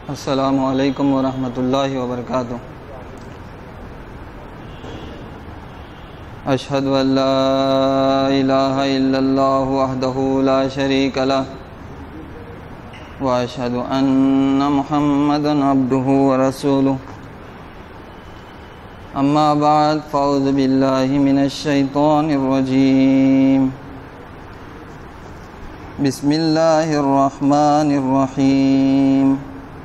السلام علیکم ورحمۃ اللہ وبرکاتہ۔ اشہد ان لا الہ الا اللہ وحدہ لا شریک لہ واشہد ان محمدا عبدہ ورسولہ۔ اما بعد فاعوذ باللہ من الشیطان الرجیم۔ بسم اللہ الرحمن الرحیم۔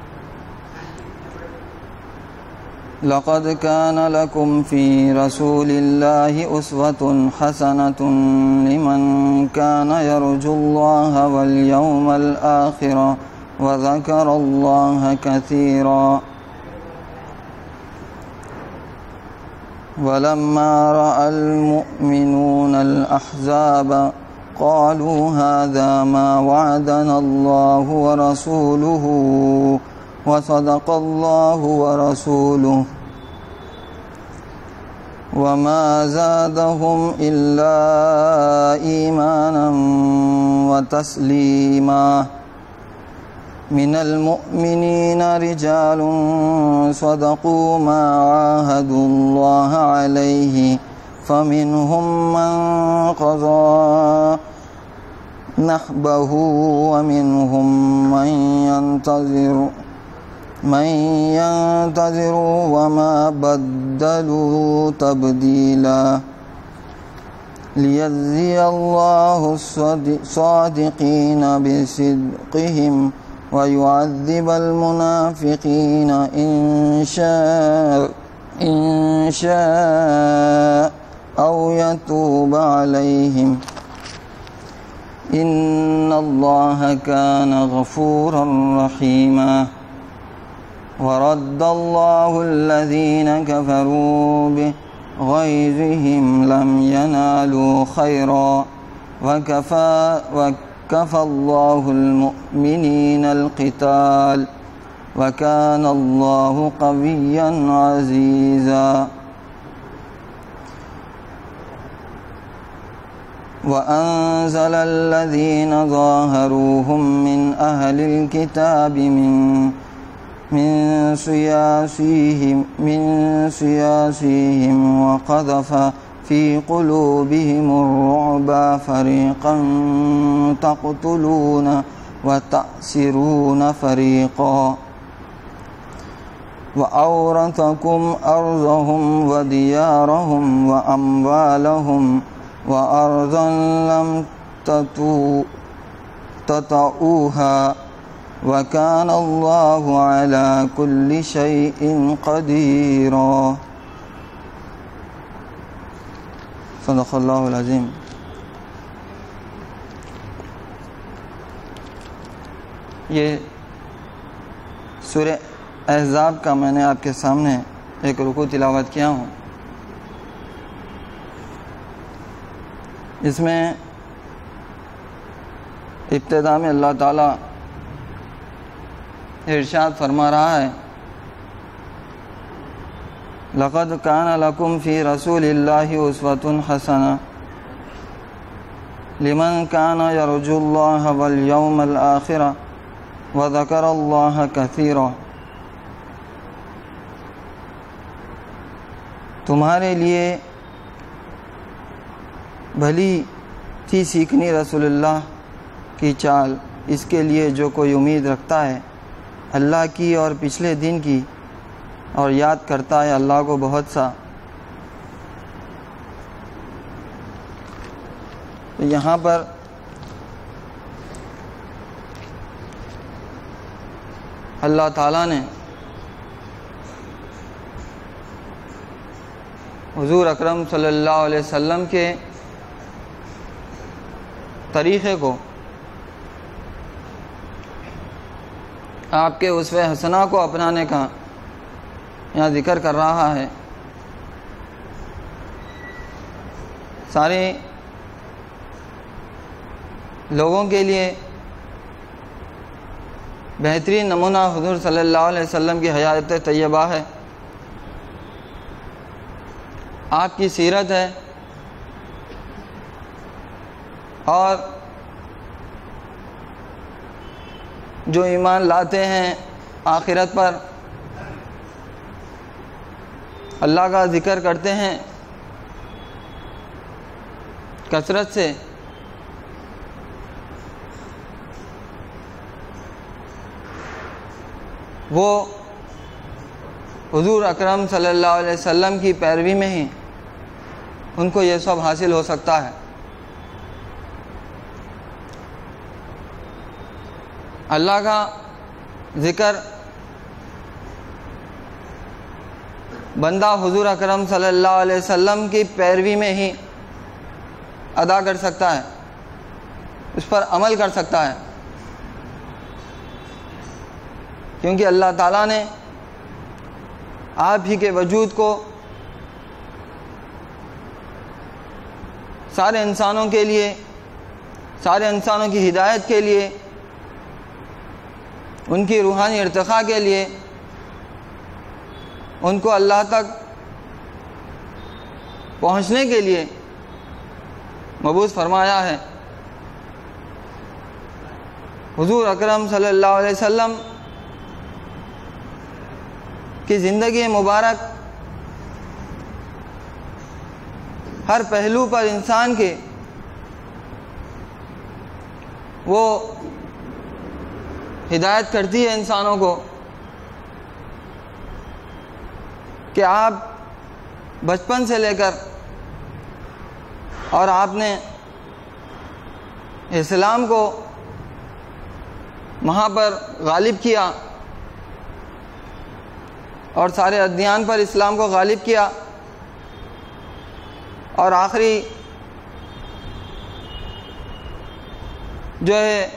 لقد كان لكم في رسول الله أسوة حسنة لمن كان يرجو الله واليوم الآخر وذكر الله كثيرا۔ ولما رأى المؤمنون الأحزاب قالوا هذا ما وعدنا الله ورسوله وصدق الله ورسوله وما زادهم إلا إيمانا وتسليما۔ من المؤمنين رجال صدقوا ما عاهدوا الله عليه فمنهم من قضى نحبه ومنهم من ينتظر وما بدلوا تبديلا۔ ليجزي الله الصادقين بصدقهم ويعذب المنافقين إن شاء أو يتوب عليهم إن الله كان غفورا رحيما۔ ورد الله الذين كفروا بغيظهم لم ينالوا خيرا وكفى الله المؤمنين القتال وكان الله قويا عزيزا۔ وأنزل الذين ظاهروهم من أهل الكتاب من سياسيهم وقذف في قلوبهم الرعب فريقا تقتلون وتأسرون فريقا وأورثكم أرضهم وديارهم وأموالهم وأرضا لم تطئوها وكان الله على كل شيء قديرا۔ صدق اللہ العظیم۔ یہ سورہ احزاب کا میں نے آپ کے سامنے ایک رکوع تلاوت کیا ہوں۔ اس میں ابتدا میں اللہ تعالیٰ ارشاد فرما رہا ہے لقد كان لكم في رسول الله أسوة حسنة لمن كان يرجو الله واليوم الآخر وذكر الله كثيرا۔ تمہارے لیے بھلی تھی سیکھنی رسول اللہ کی چال، اس کے لیے جو کوئی امید رکھتا ہے اللہ کی اور پچھلے دن کی، اور یاد کرتا ہے اللہ کو بہت سا۔ یہاں پر اللہ تعالیٰ نے حضور اکرم صلی اللہ علیہ وسلم کے طریقے کو، آپ کے اسوہ حسنہ کو اپنانے کا یہاں ذکر کر رہا ہے۔ سارے لوگوں کے لیے بہترین نمونہ حضور صلی اللہ علیہ وسلم کی حیات طیبہ ہے، آپ کی سیرت ہے، اور جو ایمان لاتے ہیں آخرت پر اللہ کا ذکر کرتے ہیں کثرت سے، وہ حضور اکرم صلی اللہ علیہ وسلم کی پیروی میں ہی ان کو یہ سب حاصل ہو سکتا ہے۔ اللہ کا ذکر بندہ حضور اکرم صلی اللہ علیہ وسلم کی پیروی میں ہی ادا کر سکتا ہے، اس پر عمل کر سکتا ہے، کیونکہ اللہ تعالیٰ نے آپ ہی کے وجود کو سارے انسانوں کے لیے، سارے انسانوں کی ہدایت کے لیے، ان کی روحانی ارتقاء کے لیے ان کو اللہ تک پہنچنے کے لیے مبعوث فرمایا ہے۔ حضور اکرم صلی اللہ علیہ وسلم کی زندگی مبارک ہر پہلو پر انسان کے وہ ہدایت کرتی ہے انسانوں کو کہ آپ بچپن سے لے کر اور آپ نے اسلام کو وہاں پر غالب کیا اور سارے ادیان پر اسلام کو غالب کیا، اور آخری جو ہے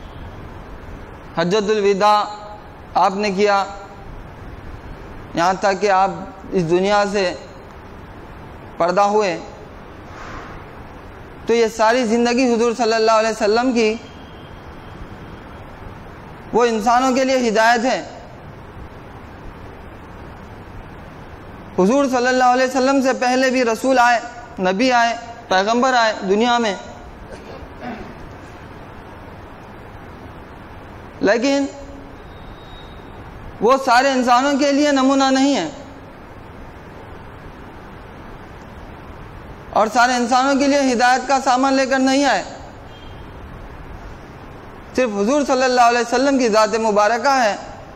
حجۃ الوداع آپ نے کیا، یہاں تک کہ آپ اس دنیا سے پردہ ہوئے۔ تو یہ ساری زندگی حضور صلی اللہ علیہ وسلم کی وہ انسانوں کے لیے ہدایت ہے۔ حضور صلی اللہ علیہ وسلم سے پہلے بھی رسول آئے، نبی آئے، پیغمبر آئے دنیا میں، لیکن وہ سارے انسانوں کے لیے نمونہ نہیں ہے، اور سارے انسانوں کے لیے ہدایت کا سامان لے کر نہیں آئے۔ صرف حضور صلی اللہ علیہ وسلم کی ذات مبارکہ ہے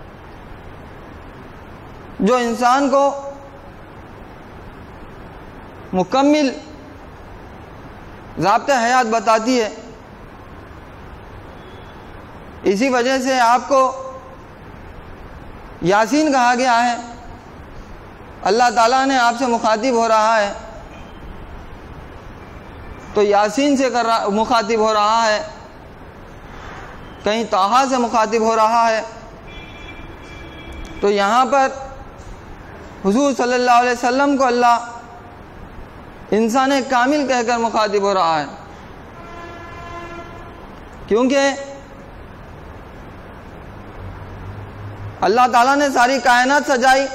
جو انسان کو مکمل ضابطۂ حیات بتاتی ہے۔ اسی وجہ سے آپ کو یاسین کہا گیا ہے، اللہ تعالیٰ نے آپ سے مخاطب ہو رہا ہے تو یاسین سے مخاطب ہو رہا ہے، کہیں طٰہٰ سے مخاطب ہو رہا ہے، تو یہاں پر حضور صلی اللہ علیہ وسلم کو اللہ انسان کامل کہہ کر مخاطب ہو رہا ہے، کیونکہ اللہ تعالیٰ نے ساری کائنات سجائی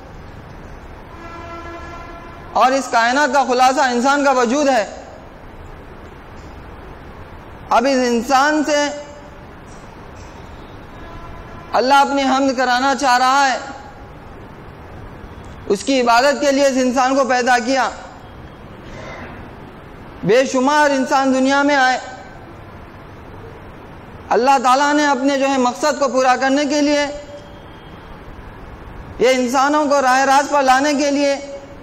اور اس کائنات کا خلاصہ انسان کا وجود ہے۔ اب اس انسان سے اللہ اپنی حمد کرانا چاہ رہا ہے، اس کی عبادت کے لیے اس انسان کو پیدا کیا۔ بے شمار انسان دنیا میں آئے، اللہ تعالیٰ نے اپنے جو ہے مقصد کو پورا کرنے کے لیے، یہ انسانوں کو راہ راست پر لانے کے لیے،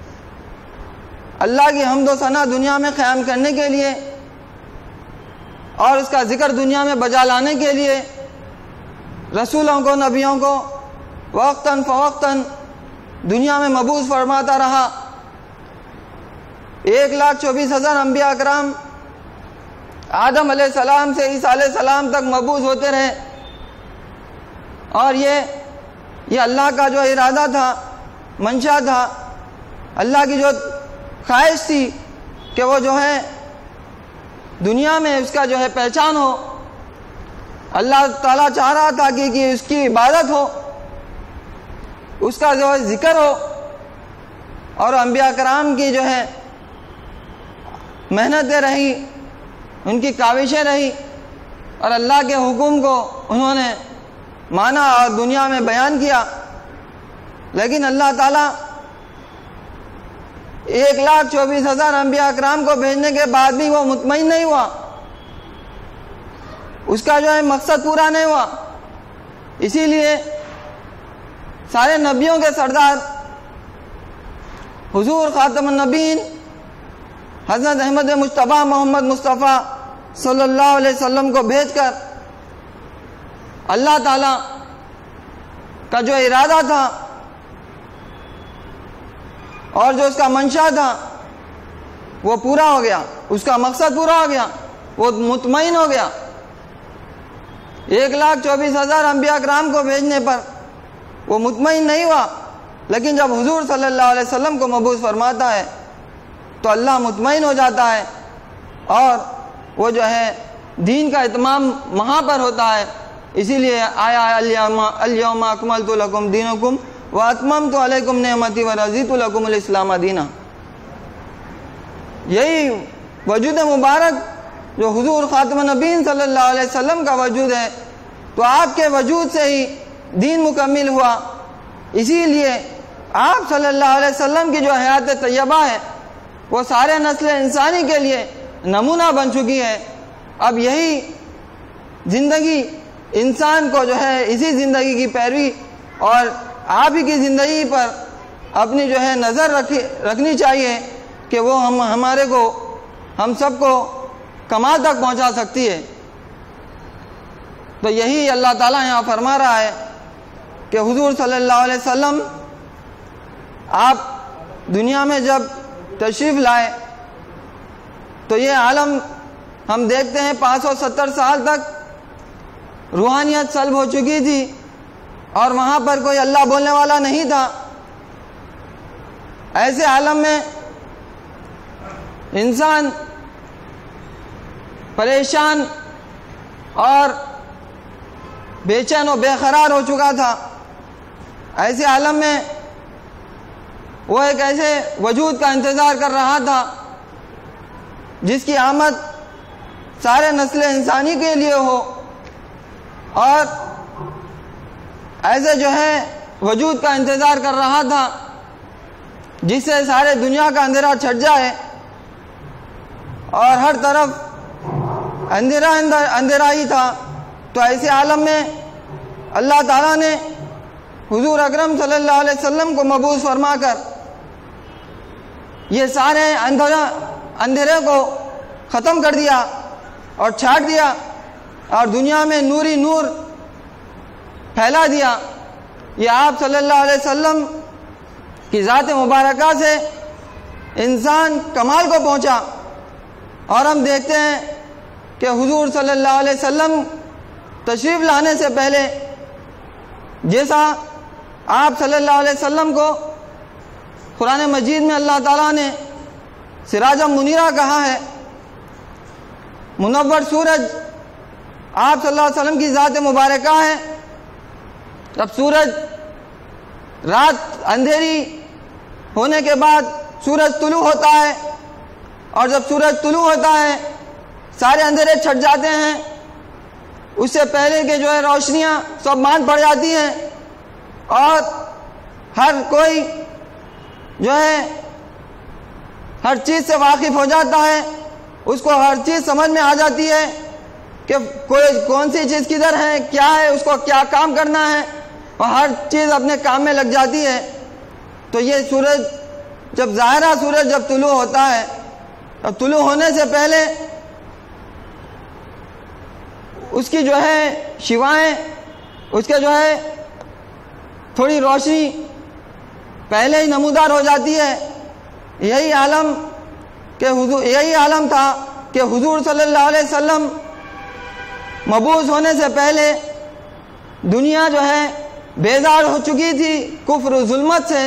اللہ کی حمد و ثنا دنیا میں قیام کرنے کے لیے اور اس کا ذکر دنیا میں بجا لانے کے لیے رسولوں کو، نبیوں کو وقتاً فوقتاً دنیا میں مبعوث فرماتا رہا۔ 1,24,000 انبیاء اکرام آدم علیہ السلام سے عیسیٰ علیہ السلام تک مبعوث ہوتے رہے، اور یہ اللہ کا جو ارادہ تھا، منشا تھا، اللہ کی جو خواہش تھی کہ وہ جو ہے دنیا میں اس کا جو ہے پہچان ہو، اللہ تعالیٰ چاہ رہا تھا کہ اس کی عبادت ہو، اس کا جو ہے ذکر ہو، اور انبیاء کرام کی جو ہے محنتیں رہی، ان کی کاوشیں رہی، اور اللہ کے حکم کو انہوں نے مانا اور دنیا میں بیان کیا، لیکن اللہ تعالیٰ 1,24,000 انبیاء اکرام کو بھیجنے کے بعد بھی وہ مطمئن نہیں ہوا، اس کا جو ہے مقصد پورا نہیں ہوا۔ اسی لیے سارے نبیوں کے سردار حضور خاتم النبیین حضرت احمد مجتبیٰ محمد مصطفیٰ صلی اللہ علیہ وسلم کو بھیج کر اللہ تعالیٰ کا جو ارادہ تھا اور جو اس کا منشا تھا وہ پورا ہو گیا، اس کا مقصد پورا ہو گیا، وہ مطمئن ہو گیا۔ 1,24,000 انبیاء کرام کو بھیجنے پر وہ مطمئن نہیں ہوا، لیکن جب حضور صلی اللہ علیہ وسلم کو مبعوث فرماتا ہے تو اللہ مطمئن ہو جاتا ہے اور وہ جو ہے دین کا اتمام وہاں پر ہوتا ہے۔ اسی لیے آیا الیوم اکملت لکم دینکم واتممت علیکم نعمتی ورضیت لکم الاسلام دینا۔ یہی وجود مبارک جو حضور خاتم النبیین صلی اللہ علیہ وسلم کا وجود ہے، تو آپ کے وجود سے ہی دین مکمل ہوا۔ اسی لیے آپ صلی اللہ علیہ وسلم کی جو حیات طیبہ ہے وہ سارے نسل انسانی کے لیے نمونہ بن چکی ہے۔ اب یہی زندگی انسان کو جو ہے اسی زندگی کی پیروی اور آپ ہی کی زندگی پر اپنی جو ہے نظر رکھنی چاہیے کہ وہ ہم سب کو کمال تک پہنچا سکتی ہے۔ تو یہی اللہ تعالیٰ یہاں فرما رہا ہے کہ حضور صلی اللہ علیہ وسلم آپ دنیا میں جب تشریف لائے تو یہ عالم ہم دیکھتے ہیں 570 سال تک روحانیت سلب ہو چکی تھی اور وہاں پر کوئی اللہ بولنے والا نہیں تھا۔ ایسے عالم میں انسان پریشان اور بے چین و بے قرار ہو چکا تھا۔ ایسے عالم میں وہ ایک ایسے وجود کا انتظار کر رہا تھا جس کی آمد سارے نسل انسانی کے لیے ہو، اور ایسے جو ہے وجود کا انتظار کر رہا تھا جس سے سارے دنیا کا اندھیرا چھٹ جائے اور ہر طرف اندھیرا ہی تھا۔ تو ایسے عالم میں اللہ تعالیٰ نے حضور اکرم صلی اللہ علیہ وسلم کو مبعوث فرما کر یہ سارے اندھیرے کو ختم کر دیا اور چھاٹ دیا اور دنیا میں نوری نور پھیلا دیا۔ یہ آپ صلی اللہ علیہ وسلم کی ذات مبارکہ سے انسان کمال کو پہنچا۔ اور ہم دیکھتے ہیں کہ حضور صلی اللہ علیہ وسلم تشریف لانے سے پہلے جیسا آپ صلی اللہ علیہ وسلم کو قرآن مجید میں اللہ تعالیٰ نے سراج منیرہ کہا ہے، منور سورج آپ صلی اللہ علیہ وسلم کی ذات مبارکہ ہے۔ جب سورج رات اندھیری ہونے کے بعد سورج طلوع ہوتا ہے، اور جب سورج طلوع ہوتا ہے سارے اندھیرے چھٹ جاتے ہیں، اس سے پہلے کے جو ہے روشنیاں سب مان پڑ جاتی ہیں اور ہر کوئی جو ہے ہر چیز سے واقف ہو جاتا ہے، اس کو ہر چیز سمجھ میں آ جاتی ہے کہ کون سی چیز کدھر ہے، کیا ہے، اس کو کیا کام کرنا ہے، اور ہر چیز اپنے کام میں لگ جاتی ہے۔ تو یہ سورج جب ظاہرہ سورج جب طلوع ہوتا ہے، اور طلوع ہونے سے پہلے اس کی جو ہے شعاعیں، اس کے جو ہے تھوڑی روشنی پہلے ہی نمودار ہو جاتی ہے۔ یہی عالم تھا کہ حضور صلی اللہ علیہ وسلم مبعوث ہونے سے پہلے دنیا جو ہے بیزار ہو چکی تھی کفر و ظلمت سے،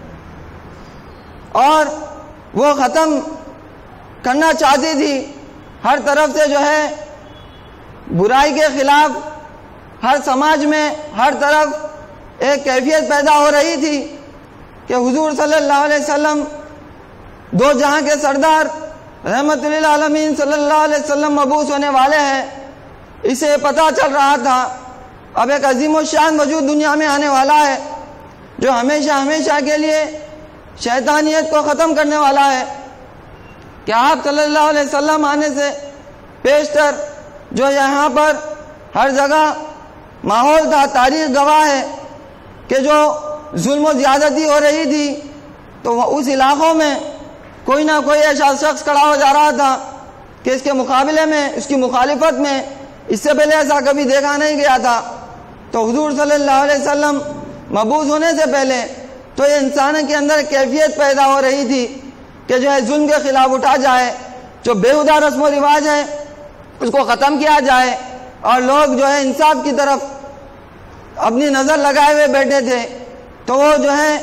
اور وہ ختم کرنا چاہتی تھی۔ ہر طرف سے جو ہے برائی کے خلاف ہر سماج میں ہر طرف ایک کیفیت پیدا ہو رہی تھی کہ حضور صلی اللہ علیہ وسلم دو جہاں کے سردار رحمت للعالمین صلی اللہ علیہ وسلم مبعوث ہونے والے ہیں۔ اسے پتہ چل رہا تھا اب ایک عظیم الشان وجود دنیا میں آنے والا ہے جو ہمیشہ ہمیشہ کے لیے شیطانیت کو ختم کرنے والا ہے کہ آپ صلی اللہ علیہ وسلم آنے سے پیشتر جو یہاں پر ہر جگہ ماحول تھا، تاریخ گواہ ہے کہ جو ظلم و زیادتی ہو رہی تھی تو اس علاقوں میں کوئی نہ کوئی ایسا شخص کھڑا ہو جا رہا تھا کہ اس کے مقابلے میں، اس کی مخالفت میں اس سے پہلے ایسا کبھی دیکھا نہیں گیا تھا۔ تو حضور صلی اللہ علیہ وسلم مبعوث ہونے سے پہلے تو یہ انسان کے اندر کیفیت پیدا ہو رہی تھی کہ جو ہے ظلم کے خلاف اٹھا جائے، جو بےہودہ رسم و رواج ہے اس کو ختم کیا جائے، اور لوگ جو ہے انصاف کی طرف اپنی نظر لگائے ہوئے بیٹھے تھے۔ تو وہ جو ہے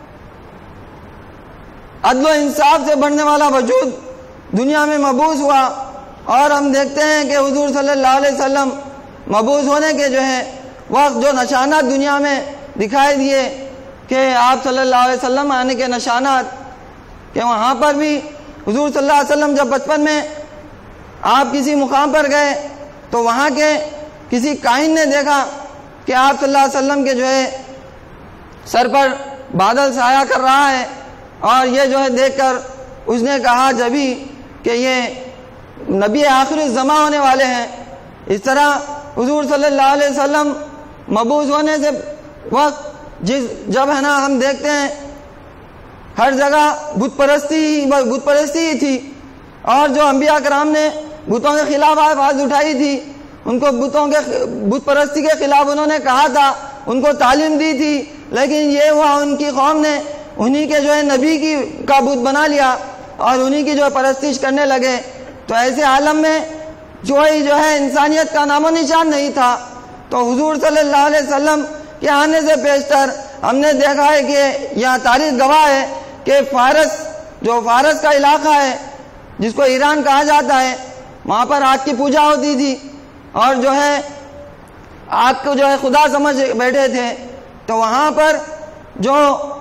عدل و انصاف سے بڑھنے والا وجود دنیا میں مبعوث ہوا، اور ہم دیکھتے ہیں کہ حضور صلی اللہ علیہ وسلم مبعوث ہونے کے جو ہے وقت جو نشانات دنیا میں دکھائی دیے کہ آپ صلی اللہ علیہ وسلم آنے کے نشانات، کہ وہاں پر بھی حضور صلی اللہ علیہ وسلم جب بچپن میں آپ کسی مقام پر گئے تو وہاں کے کسی کاہن نے دیکھا کہ آپ صلی اللہ علیہ وسلم کے جو ہے سر پر بادل سایہ کر رہا ہے، اور یہ جو ہے دیکھ کر اس نے کہا جبھی کہ یہ نبی آخر الزماں ہونے والے ہیں۔ اس طرح حضور صلی اللہ علیہ وسلم مبعوث ہونے سے وقت جب ہے نا ہم دیکھتے ہیں ہر جگہ بت پرستی ہی تھی، اور جو انبیاء کرام نے بتوں کے خلاف آواز اٹھائی تھی، ان کو بت پرستی کے خلاف انہوں نے کہا تھا، ان کو تعلیم دی تھی، لیکن یہ ہوا ان کی قوم نے انہی کے جو ہے نبی کا بت بنا لیا اور انہی کی جو ہے پرستش کرنے لگے۔ تو ایسے عالم میں جو ہے انسانیت کا نام و نشان نہیں تھا۔ تو حضور صلی اللہ علیہ وسلم کے آنے سے پیشتر ہم نے دیکھا ہے کہ یہاں تاریخ گواہ ہے کہ فارس کا علاقہ ہے جس کو ایران کہا جاتا ہے، وہاں پر آگ کی پوجا ہوتی تھی، اور جو ہے آگ کو جو ہے خدا سمجھ بیٹھے تھے۔ تو وہاں پر جو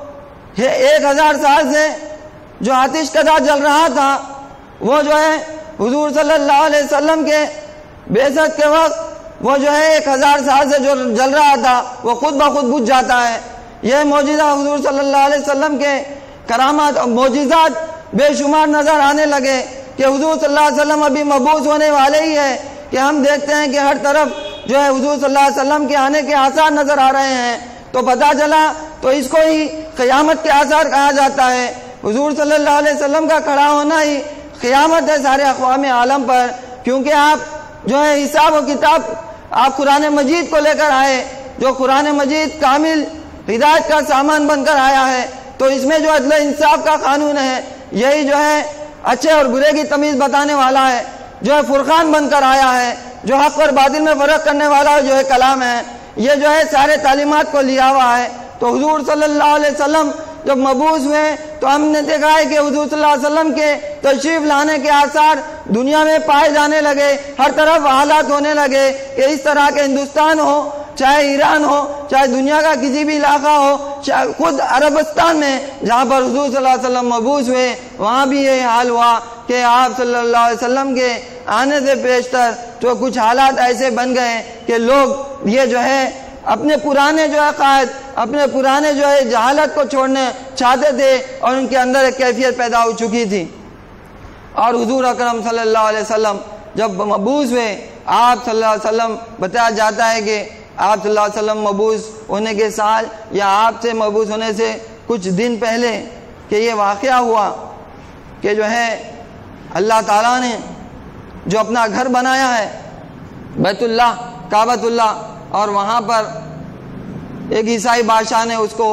1000 سال سے جو آتش کدا جل رہا تھا وہ جو ہے حضور صلی اللہ علیہ وسلم کے بعثت کے وقت وہ جو ہے 1000 سال سے جو جل رہا تھا وہ خود بخود بجھ جاتا ہے۔ یہ معجزہ حضور صلی اللہ علیہ وسلم کے کرامات اور معجزات بے شمار نظر آنے لگے کہ حضور صلی اللہ علیہ وسلم ابھی مبعوث ہونے والے ہی ہے، کہ ہم دیکھتے ہیں کہ ہر طرف جو ہے حضور صلی اللہ علیہ وسلم کے آنے کے آثار نظر آ رہے ہیں۔ تو پتہ چلا تو اس کو ہی قیامت کے آثار کہا جاتا ہے۔ حضور صلی اللہ علیہ وسلم کا کھڑا ہونا ہی قیامت ہے سارے اقوام عالم پر، کیونکہ آپ جو ہے حساب و کتاب آپ قرآن مجید کو لے کر آئے، جو قرآن مجید کامل ہدایت کا سامان بن کر آیا ہے۔ تو اس میں جو عدل انصاف کا قانون ہے، یہی جو ہے اچھے اور برے کی تمیز بتانے والا ہے، جو ہے فرقان بن کر آیا ہے، جو حق اور باطل میں فرق کرنے والا جو ہے کلام ہے، یہ جو ہے سارے تعلیمات کو لیا ہوا ہے۔ تو حضور صلی اللہ علیہ وسلم جب مبعوث ہوئے تو ہم نے دیکھا ہے کہ حضور صلی اللہ علیہ وسلم کے تشریف لانے کے آثار دنیا میں پائے جانے لگے، ہر طرف حالات ہونے لگے کہ اس طرح کے ہندوستان ہو، چاہے ایران ہو، چاہے دنیا کا کسی بھی علاقہ ہو، چاہے خود عربستان میں جہاں پر حضور صلی اللہ علیہ وسلم مبعوث ہوئے وہاں بھی یہ حال ہوا کہ آپ صلی اللہ علیہ وسلم کے آنے سے پیشتر تو کچھ حالات ایسے بن گئے کہ لوگ یہ جو ہے اپنے پرانے جو ہے قائد، اپنے پرانے جو ہے جہالت کو چھوڑنے چاہتے تھے، اور ان کے اندر ایک کیفیت پیدا ہو چکی تھی۔ اور حضور اکرم صلی اللہ علیہ وسلم جب مبعوث ہوئے، آپ صلی اللہ علیہ وسلم بتایا جاتا ہے کہ آپ صلی اللہ علیہ وسلم مبعوث ہونے کے سال یا آپ سے مبعوث ہونے سے کچھ دن پہلے کہ یہ واقعہ ہوا کہ جو ہے اللہ تعالیٰ نے جو اپنا گھر بنایا ہے بیت اللہ، کعبۃ اللہ، اور وہاں پر ایک عیسائی بادشاہ نے اس کو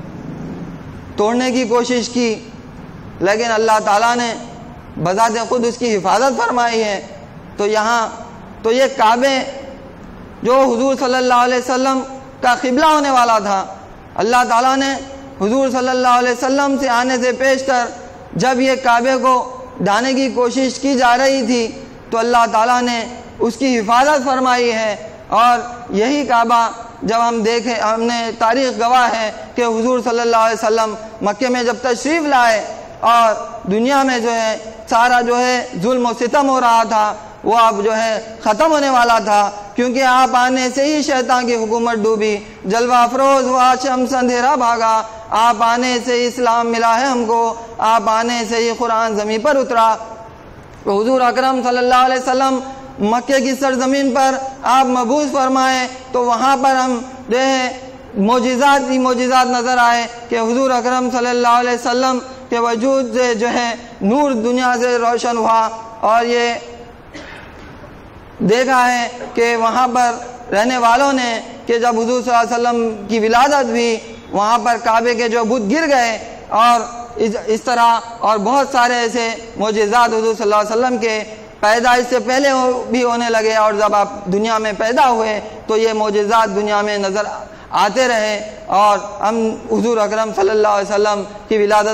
توڑنے کی کوشش کی، لیکن اللہ تعالیٰ نے بذات خود اس کی حفاظت فرمائی ہے۔ تو یہاں تو یہ کعبے جو حضور صلی اللہ علیہ وسلم کا قبلہ ہونے والا تھا، اللہ تعالیٰ نے حضور صلی اللہ علیہ وسلم سے آنے سے پیشتر جب یہ کعبے کو ڈھانے کی کوشش کی جا رہی تھی تو اللہ تعالیٰ نے اس کی حفاظت فرمائی ہے۔ اور یہی کعبہ جب ہم نے تاریخ گواہ ہے کہ حضور صلی اللہ علیہ وسلم مکے میں جب تشریف لائے اور دنیا میں جو ہے سارا جو ہے ظلم و ستم ہو رہا تھا وہ اب جو ہے ختم ہونے والا تھا، کیونکہ آپ آنے سے ہی شیطان کی حکومت ڈوبی، جلوہ افروز ہوا شمس اندھیرا بھاگا، آپ آنے سے ہی اسلام ملا ہے ہم کو، آپ آنے سے ہی قرآن زمین پر اترا۔ تو حضور اکرم صلی اللہ علیہ وسلم مکے کی سرزمین پر آپ مبعوث فرمائے تو وہاں پر ہم جو ہے معجزات ہی معجزات نظر آئے کہ حضور اکرم صلی اللہ علیہ وسلم کے وجود سے جو ہے نور دنیا سے روشن ہوا، اور یہ دیکھا ہے کہ وہاں پر رہنے والوں نے کہ جب حضور صلی اللہ علیہ وسلم کی ولادت ہوئی وہاں پر کعبے کے جو بت گر گئے، اور اس طرح اور بہت سارے ایسے معجزات حضور صلی اللہ علیہ وسلم کے پیدائش سے پہلے بھی ہونے لگے، اور جب آپ دنیا میں پیدا ہوئے تو یہ معجزات دنیا میں نظر آتے رہے۔ اور ہم حضور اکرم صلی اللہ علیہ وسلم کی ولادت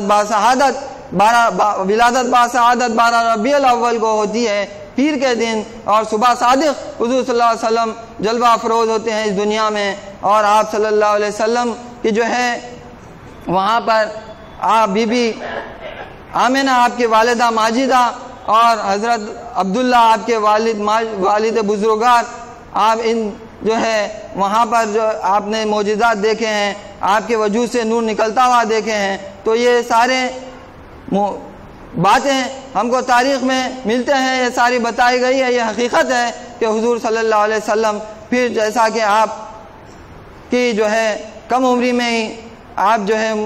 باسعادت 12 ربیع الاول کو ہوتی ہے، پیر کے دن، اور صبح صادق حضور صلی اللہ علیہ وسلم جلوہ افروز ہوتے ہیں اس دنیا میں۔ اور آپ صلی اللہ علیہ وسلم کی جو ہے وہاں پر آپ بی بی آمنہ آپ کی والدہ ماجدہ اور حضرت عبداللہ آپ کے والد بزرگار، آپ ان جو ہے وہاں پر جو آپ نے معجزات دیکھے ہیں، آپ کے وجود سے نور نکلتا ہوا دیکھے ہیں، تو یہ سارے باتیں ہم کو تاریخ میں ملتے ہیں، یہ ساری بتائی گئی ہے، یہ حقیقت ہے کہ حضور صلی اللہ علیہ وسلم پھر جیسا کہ آپ کی جو ہے کم عمری میں ہی آپ جو ہے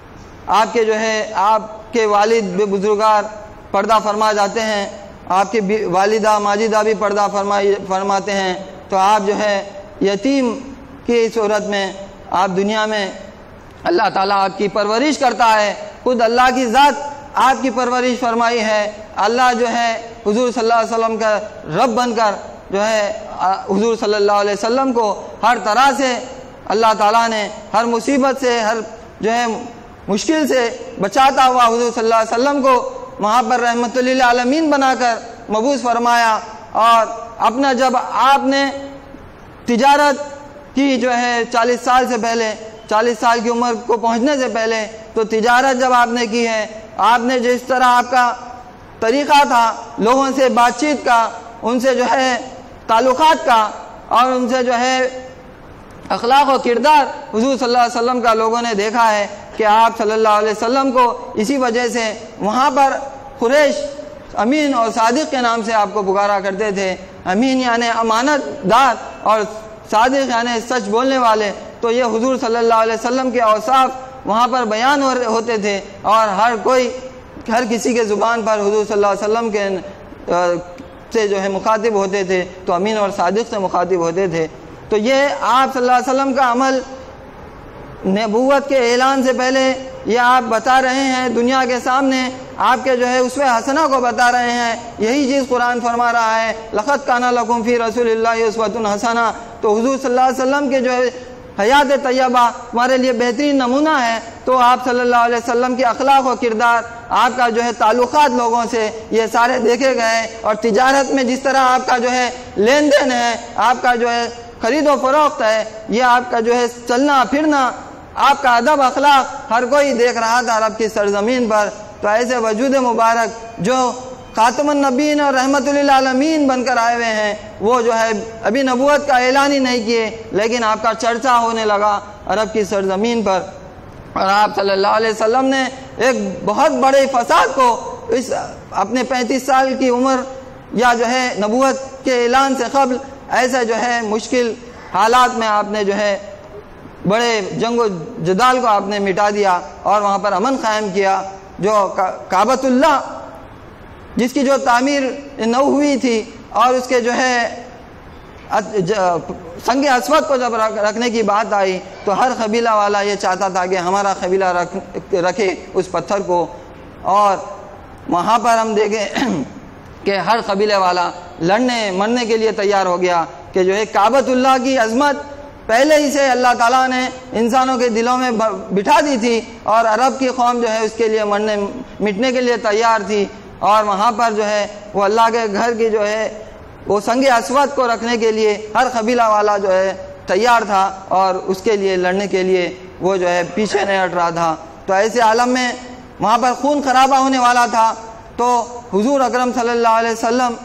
آپ کے والد بزرگار پردہ فرما جاتے ہیں، آپ کی والدہ ماجدہ بھی پردہ فرماتے ہیں، تو آپ جو ہے یتیم کی صورت میں آپ دنیا میں اللہ تعالیٰ آپ کی پرورش کرتا ہے، خود اللہ کی ذات آپ کی پرورش فرمائی ہے۔ اللہ جو ہے حضور صلی اللہ علیہ وسلم کا رب بن کر جو ہے حضور صلی اللہ علیہ وسلم کو ہر طرح سے اللہ تعالیٰ نے ہر مصیبت سے، ہر جو ہے مشکل سے بچاتا ہوا حضور صلی اللہ علیہ وسلم کو وہاں پر رحمت للعالمین بنا کر مبعوث فرمایا۔ اور اپنا جب آپ نے تجارت کی جو ہے 40 سال سے پہلے، 40 سال کی عمر کو پہنچنے سے پہلے تو تجارت جب آپ نے کی ہے، آپ نے جس طرح آپ کا طریقہ تھا لوگوں سے بات چیت کا، ان سے جو ہے تعلقات کا، اور ان سے جو ہے اخلاق و کردار حضور صلی اللہ علیہ وسلم کا لوگوں نے دیکھا ہے کہ آپ صلی اللہ علیہ وسلم کو اسی وجہ سے وہاں پر قریش امین اور صادق کے نام سے آپ کو پکارا کرتے تھے۔ امین یعنی امانت دار اور صادق یعنی سچ بولنے والے، تو یہ حضور صلی اللہ علیہ وسلم کے اوصاف وہاں پر بیان ہوتے تھے، اور ہر کسی کے زبان پر حضور صلی اللہ علیہ وسلم کے سے جو ہے مخاطب ہوتے تھے، تو امین اور صادق سے مخاطب ہوتے تھے۔ تو یہ آپ صلی اللہ علیہ وسلم کا عمل نبوت کے اعلان سے پہلے یہ آپ بتا رہے ہیں دنیا کے سامنے، آپ کے جو ہے اسوہ حسنہ کو بتا رہے ہیں۔ یہی چیز قرآن فرما رہا ہے، لَقَدْ كَانَ لَكُمْ فِي رَسُولِ اللَّهِ أُسْوَةٌ حَسَنَةٌ۔ تو حضور صلی اللہ علیہ وسلم کے جو ہے حیات طیبہ ہمارے لیے بہترین نمونہ ہے۔ تو آپ صلی اللہ علیہ وسلم کے اخلاق و کردار، آپ کا جو ہے تعلقات لوگوں سے، یہ سارے دیکھے گئے، اور تجارت میں جس طرح آپ کا جو ہے لین دین ہے، آپ کا جو ہے خرید و فروخت ہے، یہ آپ کا جو ہے چلنا پھرنا، آپ کا ادب اخلاق ہر کوئی دیکھ رہا تھا عرب کی سرزمین پر۔ تو ایسے وجود مبارک جو خاتم النبیین اور رحمت للعالمین بن کر آئے ہوئے ہیں، وہ جو ہے ابھی نبوت کا اعلان ہی نہیں کیے، لیکن آپ کا چرچا ہونے لگا عرب کی سرزمین پر۔ اور آپ صلی اللہ علیہ وسلم نے ایک بہت بڑے فساد کو اس اپنے 35 سال کی عمر یا جو ہے نبوت کے اعلان سے قبل ایسا جو ہے مشکل حالات میں آپ نے جو ہے بڑے جنگ و جدال کو آپ نے مٹا دیا، اور وہاں پر امن قائم کیا۔ جو کعبۃ اللہ جس کی جو تعمیر نو ہوئی تھی، اور اس کے جو ہے سنگ اسود کو جب رکھنے کی بات آئی تو ہر قبیلہ والا یہ چاہتا تھا کہ ہمارا قبیلہ رکھے اس پتھر کو، اور وہاں پر ہم دیکھیں کہ ہر قبیلے والا لڑنے مرنے کے لیے تیار ہو گیا کہ جو ہے کعبۃ اللہ کی عظمت پہلے ہی سے اللہ تعالیٰ نے انسانوں کے دلوں میں بٹھا دی تھی، اور عرب کی قوم جو ہے اس کے لیے مرنے مٹنے کے لیے تیار تھی، اور وہاں پر جو ہے وہ اللہ کے گھر کی جو ہے وہ سنگ اسود کو رکھنے کے لیے ہر قبیلہ والا جو ہے تیار تھا، اور اس کے لیے لڑنے کے لیے وہ جو ہے پیچھے نہیں ہٹ رہا تھا۔ تو ایسے عالم میں وہاں پر خون خرابہ ہونے والا تھا، تو حضور اکرم صلی اللہ علیہ وسلم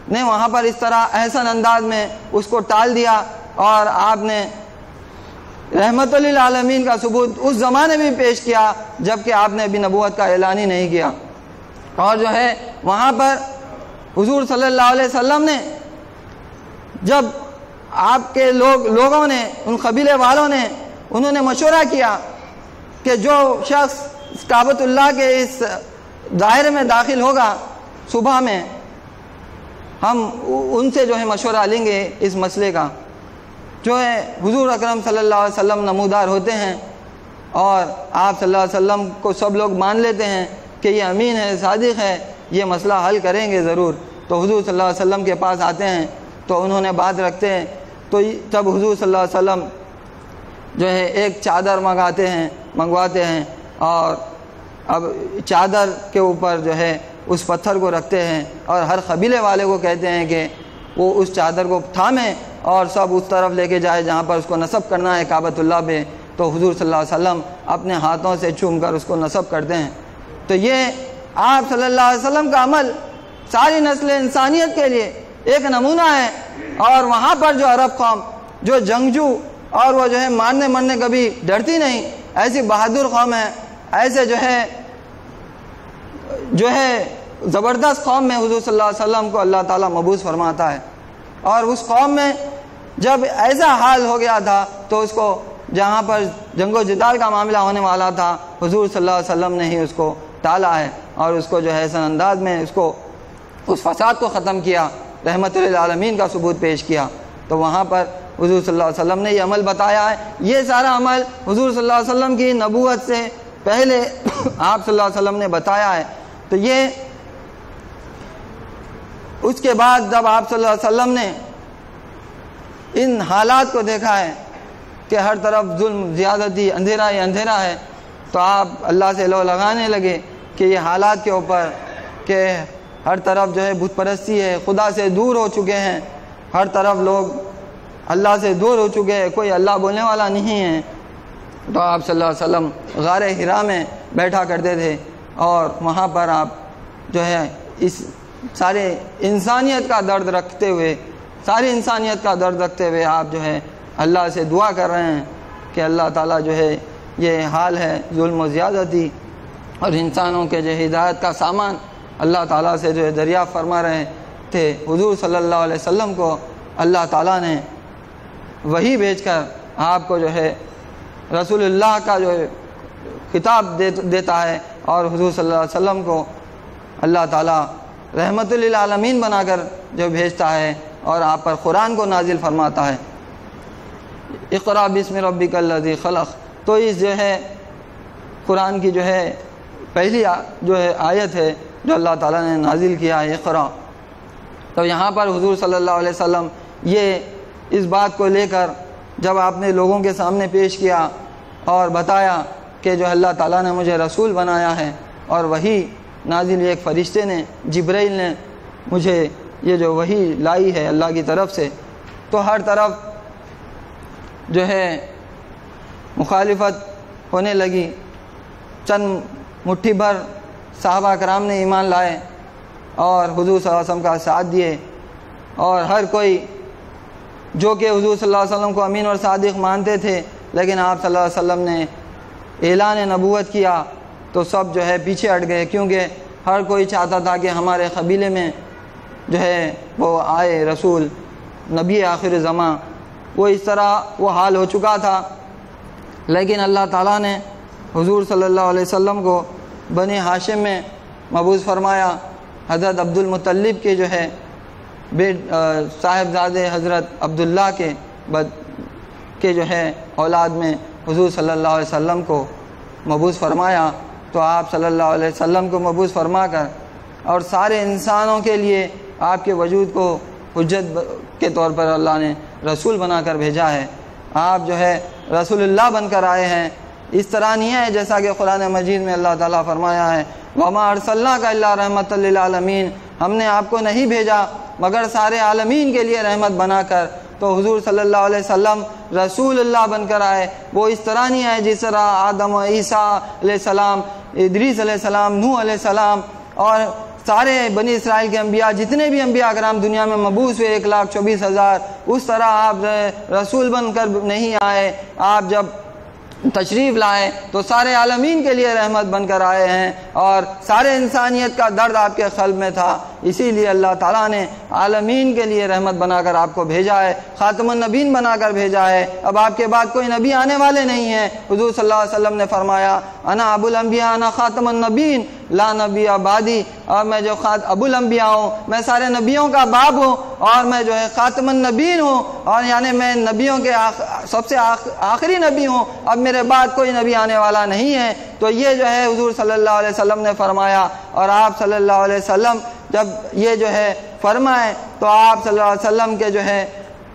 نے وہاں پر اس طرح احسن انداز میں اس کو ٹال دیا، اور آپ نے رحمت للعالمین کا ثبوت اس زمانے میں پیش کیا جبکہ آپ نے ابھی نبوت کا اعلان ہی نہیں کیا۔ اور جو ہے وہاں پر حضور صلی اللہ علیہ وسلم نے جب آپ کے لوگوں نے، ان قبیلے والوں نے، انہوں نے مشورہ کیا کہ جو شخص کعبۃ اللہ کے اس دائرے میں داخل ہوگا صبح میں، ہم ان سے جو ہے مشورہ لیں گے اس مسئلے کا۔ جو ہے حضور اکرم صلی اللہ علیہ وسلم نمودار ہوتے ہیں اور آپ صلی اللہ علیہ وسلم کو سب لوگ مان لیتے ہیں کہ یہ امین ہے، صادق ہے، یہ مسئلہ حل کریں گے ضرور۔ تو حضور صلی اللہ علیہ وسلم کے پاس آتے ہیں تو انہوں نے بات رکھتے ہیں، تو تب حضور صلی اللہ علیہ وسلم جو ہے ایک چادر منگواتے ہیں، اور اب چادر کے اوپر جو ہے اس پتھر کو رکھتے ہیں اور ہر قبیلے والے کو کہتے ہیں کہ وہ اس چادر کو تھامیں اور سب اس طرف لے کے جائے جہاں پر اس کو نصب کرنا ہے کعبۃ اللہ پہ۔ تو حضور صلی اللہ علیہ وسلم اپنے ہاتھوں سے چوم کر اس کو نصب کرتے ہیں۔ تو یہ آپ صلی اللہ علیہ وسلم کا عمل ساری نسل انسانیت کے لیے ایک نمونہ ہے۔ اور وہاں پر جو عرب قوم جو جنگجو اور وہ جو ہے مارنے مرنے کبھی ڈرتی نہیں، ایسی بہادر قوم ہے، ایسے جو ہے زبردست قوم میں حضور صلی اللہ علیہ وسلم کو اللہ تعالیٰ مبعوث فرماتا ہے۔ اور اس قوم میں جب ایسا حال ہو گیا تھا تو اس کو جہاں پر جنگ و جدال کا معاملہ ہونے والا تھا، حضور صلی اللہ علیہ وسلم نے ہی اس کو ٹالا ہے اور اس کو جو ہے احسن انداز میں اس فساد کو ختم کیا، رحمت للعالمین کا ثبوت پیش کیا۔ تو وہاں پر حضور صلی اللہ علیہ وسلم نے یہ عمل بتایا ہے۔ یہ سارا عمل حضور صلی اللہ علیہ وسلم کی نبوت سے پہلے آپ صلی اللہ علیہ وسلم نے بتایا ہے۔ تو یہ اس کے بعد جب آپ صلی اللہ علیہ وسلم نے ان حالات کو دیکھا ہے کہ ہر طرف ظلم، زیادتی، اندھیرا ہی اندھیرا ہے، تو آپ اللہ سے لو لگانے لگے کہ یہ حالات کے اوپر کہ ہر طرف جو ہے بت پرستی ہے، خدا سے دور ہو چکے ہیں، ہر طرف لوگ اللہ سے دور ہو چکے ہیں، کوئی اللہ بولنے والا نہیں ہے۔ تو آپ صلی اللہ علیہ وسلم غار حرا میں بیٹھا کرتے تھے اور وہاں پر آپ جو ہے اس سارے انسانیت کا درد رکھتے ہوئے آپ جو ہے اللہ سے دعا کر رہے ہیں کہ اللہ تعالیٰ جو ہے یہ حال ہے ظلم و زیادتی اور انسانوں کے جو ہدایت کا سامان اللہ تعالیٰ سے جو ہے دریافت فرما رہے تھے۔ حضور صلی اللہ علیہ وسلم کو اللہ تعالیٰ نے وحی بھیج کر آپ کو جو ہے رسول اللہ کا جو ہے خطاب دیتا ہے، اور حضور صلی اللہ علیہ وسلم کو اللہ تعالیٰ رحمت للعالمین بنا کر جو بھیجتا ہے اور آپ پر قرآن کو نازل فرماتا ہے۔ اقرأ بسم ربک الذی خلق، تو اس جو ہے قرآن کی جو ہے پہلی جو ہے آیت ہے جو اللہ تعالیٰ نے نازل کیا ہے، اقرأ۔ تو یہاں پر حضور صلی اللہ علیہ وسلم یہ اس بات کو لے کر جب آپ نے لوگوں کے سامنے پیش کیا اور بتایا کہ جو اللہ تعالیٰ نے مجھے رسول بنایا ہے اور وہی نازل ایک فرشتے نے، جبرائیل نے مجھے یہ جو وحی لائی ہے اللہ کی طرف سے، تو ہر طرف جو ہے مخالفت ہونے لگی۔ چند مٹھی بھر صحابہ کرام نے ایمان لائے اور حضور صلی اللہ علیہ وسلم کا ساتھ دیے، اور ہر کوئی جو کہ حضور صلی اللہ علیہ وسلم کو امین اور صادق مانتے تھے، لیکن آپ صلی اللہ علیہ وسلم نے اعلان نبوت کیا تو سب جو ہے پیچھے ہٹ گئے، کیونکہ ہر کوئی چاہتا تھا کہ ہمارے قبیلے میں جو ہے وہ آئے رسول، نبی آخر زمان۔ وہ اس طرح وہ حال ہو چکا تھا، لیکن اللہ تعالیٰ نے حضور صلی اللہ علیہ وسلم کو بنی ہاشم میں مبعوث فرمایا۔ حضرت عبد المطلب کے جو ہے صاحبزادے حضرت عبداللہ کے جو ہے اولاد میں حضور صلی اللہ علیہ وسلم کو مبعوث فرمایا۔ تو آپ صلی اللہ علیہ وسلم کو مبعوث فرما کر اور سارے انسانوں کے لیے آپ کے وجود کو حجت کے طور پر اللہ نے رسول بنا کر بھیجا ہے۔ آپ جو ہے رسول اللہ بن کر آئے ہیں۔ اس طرح نہیں ہے جیسا کہ قرآن مجید میں اللہ تعالیٰ فرمایا ہے وَمَا أَرْسَلْنَاكَ إِلَّا رَحْمَةً لِّلْعَالَمِينَ، ہم نے آپ کو نہیں بھیجا مگر سارے عالمین کے لیے رحمت بنا کر۔ تو حضور صلی اللہ علیہ وسلم رسول اللہ بن کر آئے۔ وہ اس طرح نہیں آئے جس طرح آدم و عیسیٰ علیہ السلام، ادریس علیہ السلام، نوح علیہ السلام اور سارے بنی اسرائیل کے انبیاء جتنے بھی انبیاء کرام دنیا میں مبعوث ہوئے 1,24,000 اس طرح آپ رسول بن کر نہیں آئے. آپ جب تشریف لائے تو سارے عالمین کے لیے رحمت بن کر آئے ہیں اور سارے انسانیت کا درد آپ کے قلب میں تھا. اسی لیے اللہ تعالیٰ نے عالمین کے لیے رحمت بنا کر آپ کو بھیجا ہے, خاتم النبیین بنا کر بھیجا ہے. اب آپ کے بعد کوئی نبی آنے والے نہیں ہیں. حضور صلی اللہ علیہ وسلم نے فرمایا انا ابو الانبیاء انا خاتم النبیین لا نبی بعدی, اور میں جو ابو الانبیاء ہوں, میں سارے نبیوں کا باپ ہوں اور میں جو ہے خاتم النبیین ہوں, اور یعنی میں نبیوں کے سب سے آخری نبی ہوں. اب میرے بعد کوئی نبی آنے والا نہیں ہے. تو یہ جو ہے حضور صلی اللہ علیہ وسلم نے فرمایا, اور آپ صلی اللہ علیہ وسلم جب یہ جو ہے فرمائے تو آپ صلی اللہ علیہ وسلم کے جو ہے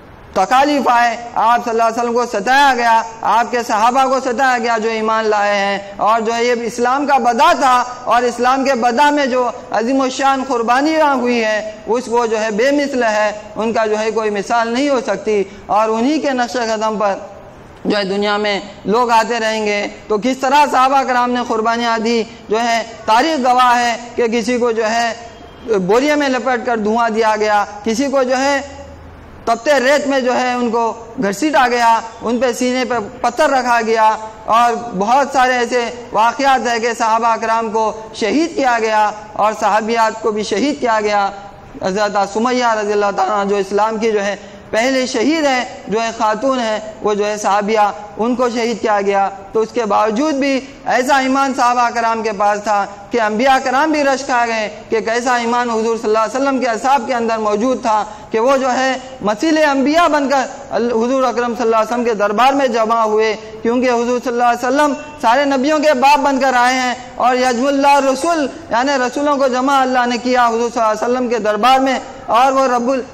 تکالیف آئے, آپ صلی اللہ علیہ وسلم کو ستایا گیا, آپ کے صحابہ کو ستایا گیا جو ایمان لائے ہیں, اور جو ہے یہ اسلام کا بدا تھا, اور اسلام کے بدا میں جو عظیم الشان قربانیاں ہوئی ہے اس وہ جو ہے بے مثل ہے, ان کا جو ہے کوئی مثال نہیں ہو سکتی. اور انہی کے نقش قدم پر جو ہے دنیا میں لوگ آتے رہیں گے. تو کس طرح صحابہ کرام نے قربانیاں دی, جو ہے تاریخ گواہ ہے کہ کسی کو جو ہے بوریے میں لپٹ کر دھواں دیا گیا, کسی کو جو ہے تپتے ریت میں جو ہے ان کو گھسیٹا گیا, ان پہ سینے پہ پتھر رکھا گیا, اور بہت سارے ایسے واقعات ہیں کہ صحابہ کرام کو شہید کیا گیا اور صحابیات کو بھی شہید کیا گیا. حضرت سمیہ رضی اللہ تعالیٰ جو اسلام کی جو ہے پہلے شہید ہے, جو ہے خاتون ہے, وہ جو ہے صحابیہ, ان کو شہید کیا گیا. تو اس کے باوجود بھی ایسا ایمان صحابہ کرام کے پاس تھا کہ انبیاء کرام بھی رشک کھا گئے کہ کیسا ایمان حضور صلی اللہ علیہ وسلم کے اصحاب کے اندر موجود تھا کہ وہ جو ہے مثیل انبیاء بن کر حضور اکرم صلی اللہ علیہ وسلم کے دربار میں جمع ہوئے, کیونکہ حضور صلی اللہ علیہ وسلم سارے نبیوں کے باپ بن کر آئے ہیں. اور یجم اللہ رسول, یعنی رسولوں کو جمع اللہ نے کیا حضور صلی اللہ علیہ وسلم کے دربار میں, اور وہ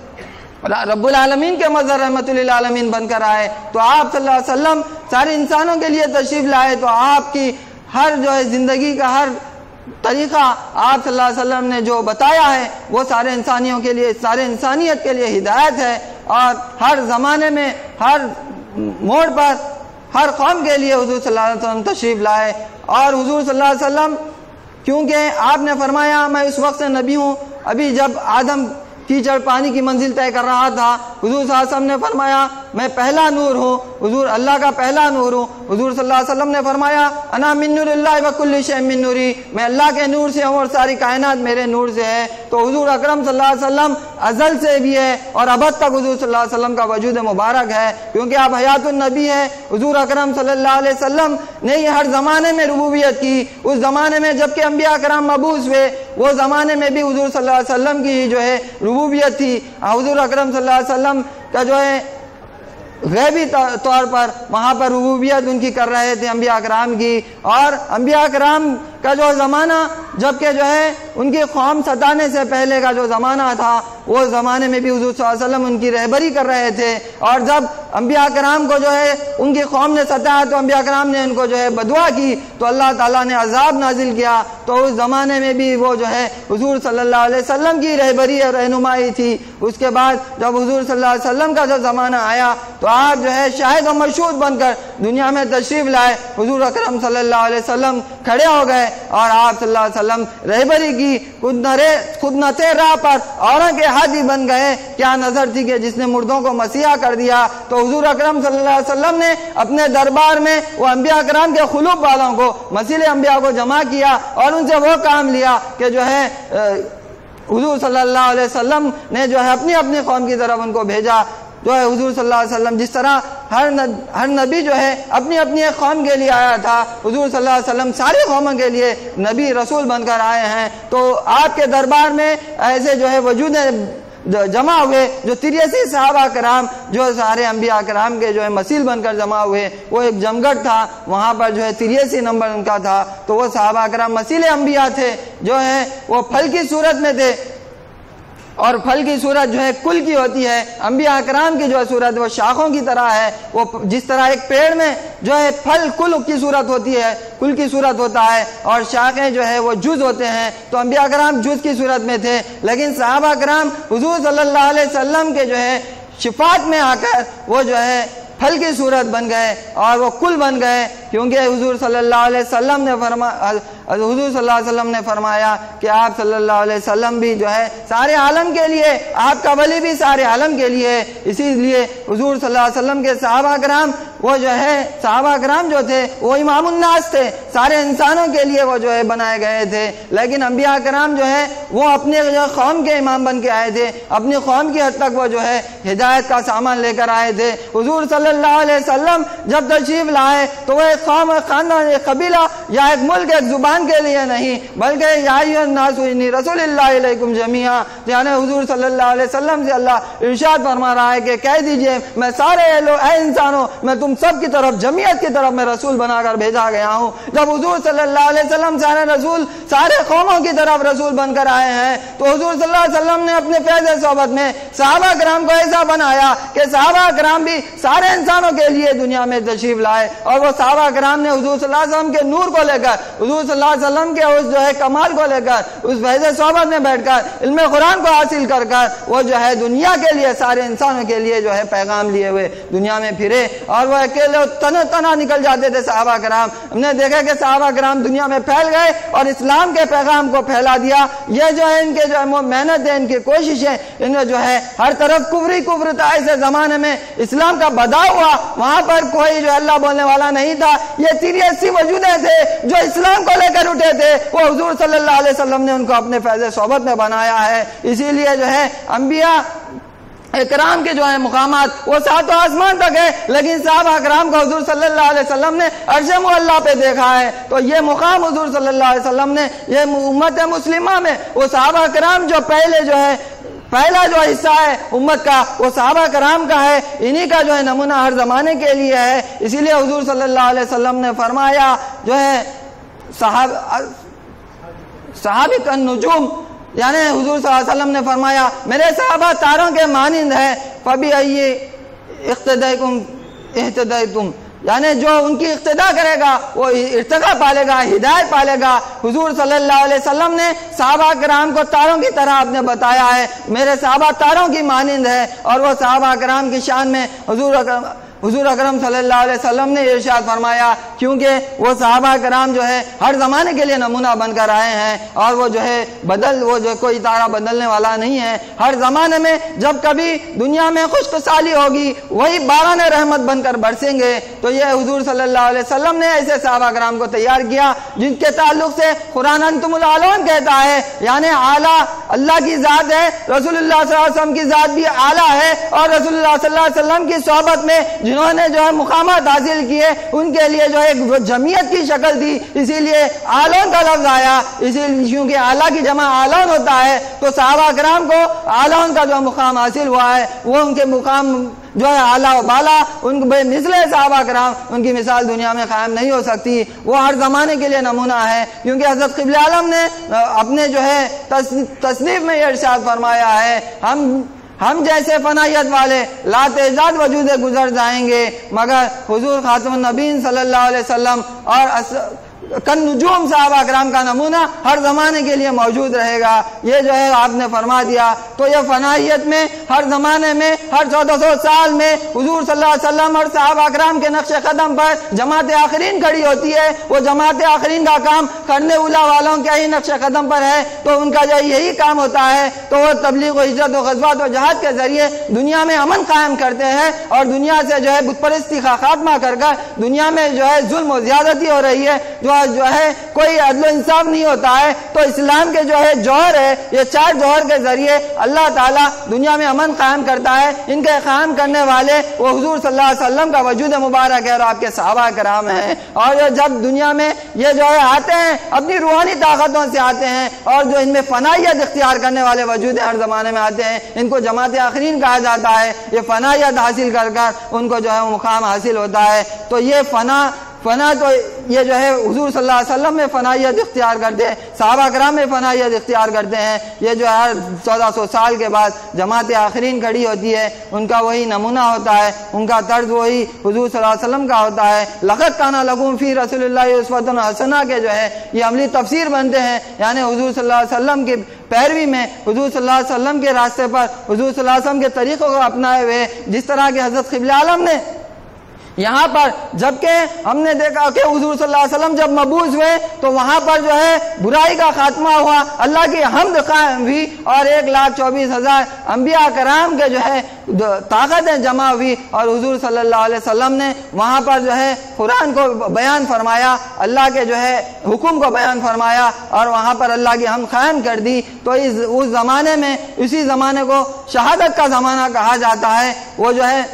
رب العالمین کے مظہر رحمت للعالمین بن کر آئے. تو آپ صلی اللہ علیہ وسلم سارے انسانوں کے لیے تشریف لائے, تو آپ کی ہر جو ہے زندگی کا ہر طریقہ آپ صلی اللہ علیہ وسلم نے جو بتایا ہے وہ سارے انسانیوں کے لیے, سارے انسانیت کے لیے ہدایت ہے. اور ہر زمانے میں ہر موڑ پر ہر قوم کے لیے حضور صلی اللہ علیہ وسلم تشریف لائے. اور حضور صلی اللہ علیہ وسلم, کیونکہ آپ نے فرمایا میں اس وقت سے نبی ہوں, ابھی جب آدم کیچڑ پانی کی منزل طے کر رہا تھا, حضور صلی اللہ علیہ وسلم نے فرمایا میں پہلا نور ہوں, حضور اللہ کا پہلا نور ہوں. حضور صلی اللہ علیہ وسلم نے فرمایا انا من نور اللہ وکل شیء من نوری, میں اللہ کے نور سے ہوں اور ساری کائنات میرے نور سے ہے. تو حضور اکرم صلی اللہ علیہ وسلم ازل سے بھی ہے اور ابد تک حضور صلی اللہ علیہ وسلم کا وجود مبارک ہے, کیونکہ آپ حیات النبی ہے. حضور اکرم صلی اللہ علیہ وسلم نے یہ ہر زمانے میں ربوبیت کی. اس زمانے میں جب کہ انبیاء کرام مبعوث ہوئے وہ زمانے میں بھی حضور صلی اللہ علیہ وسلم کی جو ہے ربوبیت تھی. حضور اکرم صلی اللہ علیہ وسلم کا جو ہے غیبی طور پر وہاں پر ربوبیت ان کی کر رہے تھے انبیاء کرام کی. اور انبیاء کرام کا جو زمانہ جبکہ جو ہے ان کی قوم ستانے سے پہلے کا جو زمانہ تھا وہ زمانے میں بھی حضور صلی اللہ علیہ وسلم ان کی رہبری کر رہے تھے. اور جب انبیاء کرام کو جو ہے ان کی قوم نے ستایا تو انبیاء کرام نے ان کو جو ہے بدعا کی تو اللہ تعالیٰ نے عذاب نازل کیا. تو اس زمانے میں بھی وہ جو ہے حضور صلی اللہ علیہ وسلم کی رہبری اور رہنمائی تھی. اس کے بعد جب حضور صلی اللہ علیہ وسلم کا جو زمانہ آیا تو آپ جو ہے شاہد و مشہود بن کر دنیا میں تشریف لائے. حضور اکرم صلی اللہ علیہ وسلم کھڑے ہو گئے اور آپ صلی اللہ علیہ وسلم رہبری کی. خود نتے راہ پر اوروں کے ہادی بن گئے. کیا نظر تھی کہ جس نے مردوں کو مسیحا کر دیا. تو حضور اکرم صلی اللہ علیہ وسلم نے اپنے دربار میں وہ انبیاء کرام کے خلوب والوں کو, مسیل انبیاء کو جمع کیا اور ان سے وہ کام لیا کہ جو ہے حضور صلی اللہ علیہ وسلم نے جو ہے اپنی اپنی قوم کی طرف ان کو بھیجا. جو ہے حضور صلی اللہ علیہ وسلم جس طرح ہر نبی جو ہے اپنی اپنی ایک قوم کے لیے آیا تھا, حضور صلی اللہ علیہ وسلم ساری قوموں کے لیے نبی رسول بن کر آئے ہیں. تو آپ کے دربار میں ایسے جو ہے وجود جمع ہوئے جو 83 صحابہ کرام جو سارے انبیاء کرام کے جو ہے مسیل بن کر جمع ہوئے. وہ ایک جمگھٹ تھا, وہاں پر جو ہے 83 نمبر ان کا تھا. تو وہ صحابہ کرام مسیل انبیاء تھے, جو ہے وہ پھل کی صورت میں تھے, اور پھل کی صورت جو ہے کل کی ہوتی ہے. انبیاء کرام کی جو ہے صورت وہ شاخوں کی طرح ہے. وہ جس طرح ایک پیڑ میں جو ہے پھل کل کی صورت ہوتی ہے, کل کی صورت ہوتا ہے, اور شاخیں جو ہے وہ جز ہوتے ہیں. تو انبیاء کرام جز کی صورت میں تھے, لیکن صحابہ کرام حضور صلی اللہ علیہ وسلم کے جو ہے شفاعت میں آ کر وہ جو ہے پھل کی صورت بن گئے اور وہ کل بن گئے. کیونکہ حضور صلی اللہ علیہ وسلم نے فرمایا کہ آپ صلی اللہ علیہ وسلم بھی جو ہے سارے عالم کے لیے، آپ کا ولی بھی سارے عالم کے لیے، اسی لیے حضور صلی اللہ علیہ وسلم کے صحابہ کرام وہ جو ہے صحابہ کرام جو تھے وہ امام الناس تھے، سارے انسانوں کے لیے وہ جو ہے بنائے گئے تھے، لیکن انبیاء کرام جو ہے وہ اپنے جو قوم کے امام بن کے آئے تھے، اپنی قوم کی حد تک وہ جو ہے ہدایت کا سامان لے کر آئے تھے۔ حضور صلی اللہ علیہ وسلم جب تشریف لائے تو وہ ایک قوم، ایک خاندان، ایک قبیلہ یا ایک ملک، ایک زبان کے لیے نہیں، بلکہ یا ایھا الناس انی رسول اللہ علیکم جمیعا، یعنی حضور صلی اللہ علیہ وسلم سے اللہ ارشاد فرما رہا ہے کہ کہہ دیجئے میں سارے اے انسانوں، میں تم سب کی طرف، جمعیت کی طرف میں رسول بنا کر بھیجا گیا ہوں۔ جب حضور صلی اللہ علیہ وسلم سارے رسول، سارے قوموں کی طرف رسول بن کر آئے ہیں، تو حضور صلی اللہ علیہ وسلم نے اپنے فیض صحبت میں صحابہ کرام کو ایسا بنایا کہ صحابہ کرام بھی سارے انسانوں کے لیے دنیا میں تشریف لائے، اور وہ صحابہ کرام نے حضور صلی اللہ علیہ وسلم کے نور کو لے کر، حضور صلی اللہ علیہ وسلم کے اس جو ہے کمال کو لے کر، اس فیض صحبت میں بیٹھ کر، علم قرآن کو حاصل کر کر وہ جو ہے دنیا کے لیے، سارے انسانوں کے لیے جو ہے پیغام لیے ہوئے دنیا میں پھرے، اور وہ اکیلے تنہا نکل جاتے تھے صحابہ کرام۔ ہم نے دیکھا کہ صحابہ کرام دنیا میں پھیل گئے اور اسلام کے پیغام کو پھیلا دیا۔ یہ جو ہے ان کے جو ہے محنت ہے، ان کی کوششیں، ان میں جو ہے ہر طرف کفر تھا۔ ایسے زمانے میں اسلام کا بدا ہوا، وہاں پر کوئی جو اللہ بولنے والا نہیں تھا۔ یہ 83 وجودیں تھے جو اسلام کو لے کر اٹھے تھے، وہ حضور صلی اللہ علیہ وسلم نے ان کو اپنے فیض صحبت میں بنایا ہے۔ اسی لیے جو ہے انبیاء اکرام کے جو ہے مقامات وہ ساتوں آسمان تک ہے، لیکن صحابہ اکرام کو حضور صلی اللہ علیہ وسلم نے عرش معلیٰ پہ دیکھا ہے۔ تو یہ مقام حضور صلی اللہ علیہ وسلم نے یہ امت مسلمہ میں وہ صحابہ اکرام جو پہلے جو ہے پہلا جو حصہ ہے امت کا، وہ صحابہ کرام کا ہے، انہی کا جو ہے نمونہ ہر زمانے کے لیے ہے۔ اسی لیے حضور صلی اللہ علیہ وسلم نے فرمایا جو ہے صحابہ کا نجوم، یعنی حضور صلی اللہ علیہ وسلم نے فرمایا میرے صحابہ تاروں کے مانند ہے، فَبِأَيِّ اقتدیکم اہتدیتم، یعنی جو ان کی اقتدا کرے گا وہ ارتقا پالے گا، ہدایت پالے گا۔ حضور صلی اللہ علیہ وسلم نے صحابہ کرام کو تاروں کی طرح آپ نے بتایا ہے، میرے صحابہ تاروں کی مانند ہے، اور وہ صحابہ کرام کی شان میں حضور اکرم صلی اللہ علیہ وسلم نے ارشاد فرمایا، کیونکہ وہ صحابہ کرام جو ہے ہر زمانے کے لیے نمونہ بن کر آئے ہیں، اور وہ جو ہے وہ جو کوئی تارہ بدلنے والا نہیں ہے۔ ہر زمانے میں جب کبھی دنیا میں خشکسالی ہوگی وہی باران رحمت بن کر برسیں گے۔ تو یہ حضور صلی اللہ علیہ وسلم نے ایسے صحابہ کرام کو تیار کیا جن کے تعلق سے قرآن انتم الاعلون کہتا ہے، یعنی اعلیٰ اللہ کی ذات ہے، رسول اللہ صلی اللہ علیہ وسلم کی ذات بھی اعلیٰ ہے، اور رسول اللہ صلی اللہ علیہ وسلم کی صحبت میں جنہوں نے جو ہے مقامات حاصل کیے ان کے لیے جو ہے ایک جمعیت کی شکل تھی، اسی لیے اعلون کا لفظ آیا، اسی لیے کیونکہ اعلیٰ کی جمع اعلون ہوتا ہے، تو صحابہ کرام کو اعلون کا جو مقام حاصل ہوا ہے وہ ان کے مقام جو ہے اعلیٰ و بالا، ان بے مثل صحابہ کرام، ان کی مثال دنیا میں قائم نہیں ہو سکتی۔ وہ ہر زمانے کے لیے نمونہ ہے، کیونکہ حضرت قبلہ عالم نے اپنے جو ہے تصنیف میں یہ ارشاد فرمایا ہے، ہم جیسے فنائیت والے لا تعداد وجود گزر جائیں گے، مگر حضور خاتم النبیین صلی اللہ علیہ وسلم اور کن نجوم صحابہ کرام کا نمونہ ہر زمانے کے لیے موجود رہے گا۔ یہ جو ہے آپ نے فرما دیا، تو یہ فنائیت میں ہر زمانے میں ہر 1400 سال میں حضور صلی اللہ علیہ وسلم اور صحابہ کرام کے نقش قدم پر جماعت آخرین کھڑی ہوتی ہے۔ وہ جماعت آخرین کا کام کرنے اولا والوں کے ہی نقش قدم پر ہے، تو ان کا جو یہی کام ہوتا ہے، تو وہ تبلیغ و ہجرت و غزوات و جہاد کے ذریعے دنیا میں امن قائم کرتے ہیں، اور دنیا سے جو ہے بت پرستی کا خاتمہ کر کر دنیا میں جو ہے ظلم و زیادتی ہو رہی ہے، جو ہے کوئی عدل و انصاف نہیں ہوتا ہے، تو اسلام کے جو ہے جوہر ہے، یہ 4 جوہر کے ذریعے اللہ تعالیٰ دنیا میں امن قائم کرتا ہے۔ ان کے قائم کرنے والے وہ حضور صلی اللہ علیہ وسلم کا وجود مبارک ہے اور آپ کے صحابہ کرام ہیں، اور جب دنیا میں یہ جو ہے آتے ہیں اپنی روحانی طاقتوں سے آتے ہیں، اور جو ان میں فنائیت اختیار کرنے والے وجود ہر زمانے میں آتے ہیں، ان کو جماعت آخرین کہا جاتا ہے۔ یہ فنائیت حاصل کر کر ان کو جو ہے مقام حاصل ہوتا ہے۔ تو یہ فنا تو یہ جو ہے حضور صلی اللہ علیہ وسلم میں فنائیت اختیار کرتے ہیں، صحابہ کرام میں فنائیت اختیار کرتے ہیں۔ یہ جو ہر 1400 سال کے بعد جماعت آخرین کھڑی ہوتی ہے، ان کا وہی نمونہ ہوتا ہے، ان کا طرز وہی حضور صلی اللہ علیہ وسلم کا ہوتا ہے۔ لقد کان لکم فی رسول اللہ اسوۃ حسنہ کے جو ہے یہ عملی تفسیر بنتے ہیں، یعنی حضور صلی اللہ علیہ وسلم کی پیروی میں، حضور صلی اللہ علیہ وسلم کے راستے پر، حضور صلی اللہ علیہ وسلم کے طریقوں کو اپنائے ہوئے، جس طرح کہ حضرت قبلہ عالم نے یہاں پر جبکہ ہم نے دیکھا کہ حضور صلی اللہ علیہ وسلم جب مبعوث ہوئے تو وہاں پر جو ہے برائی کا خاتمہ ہوا، اللہ کی حمد قائم ہوئی اور 1,24,000 انبیاء کرام کے جو ہے طاقتیں جمع ہوئی، اور حضور صلی اللہ علیہ وسلم نے وہاں پر جو ہے قرآن کو بیان فرمایا، اللہ کے جو ہے حکم کو بیان فرمایا اور وہاں پر اللہ کی حمد قائم کر دی۔ تو اس زمانے میں اسی زمانے کو شہادت کا زمانہ کہا جاتا ہے، وہ جو ہے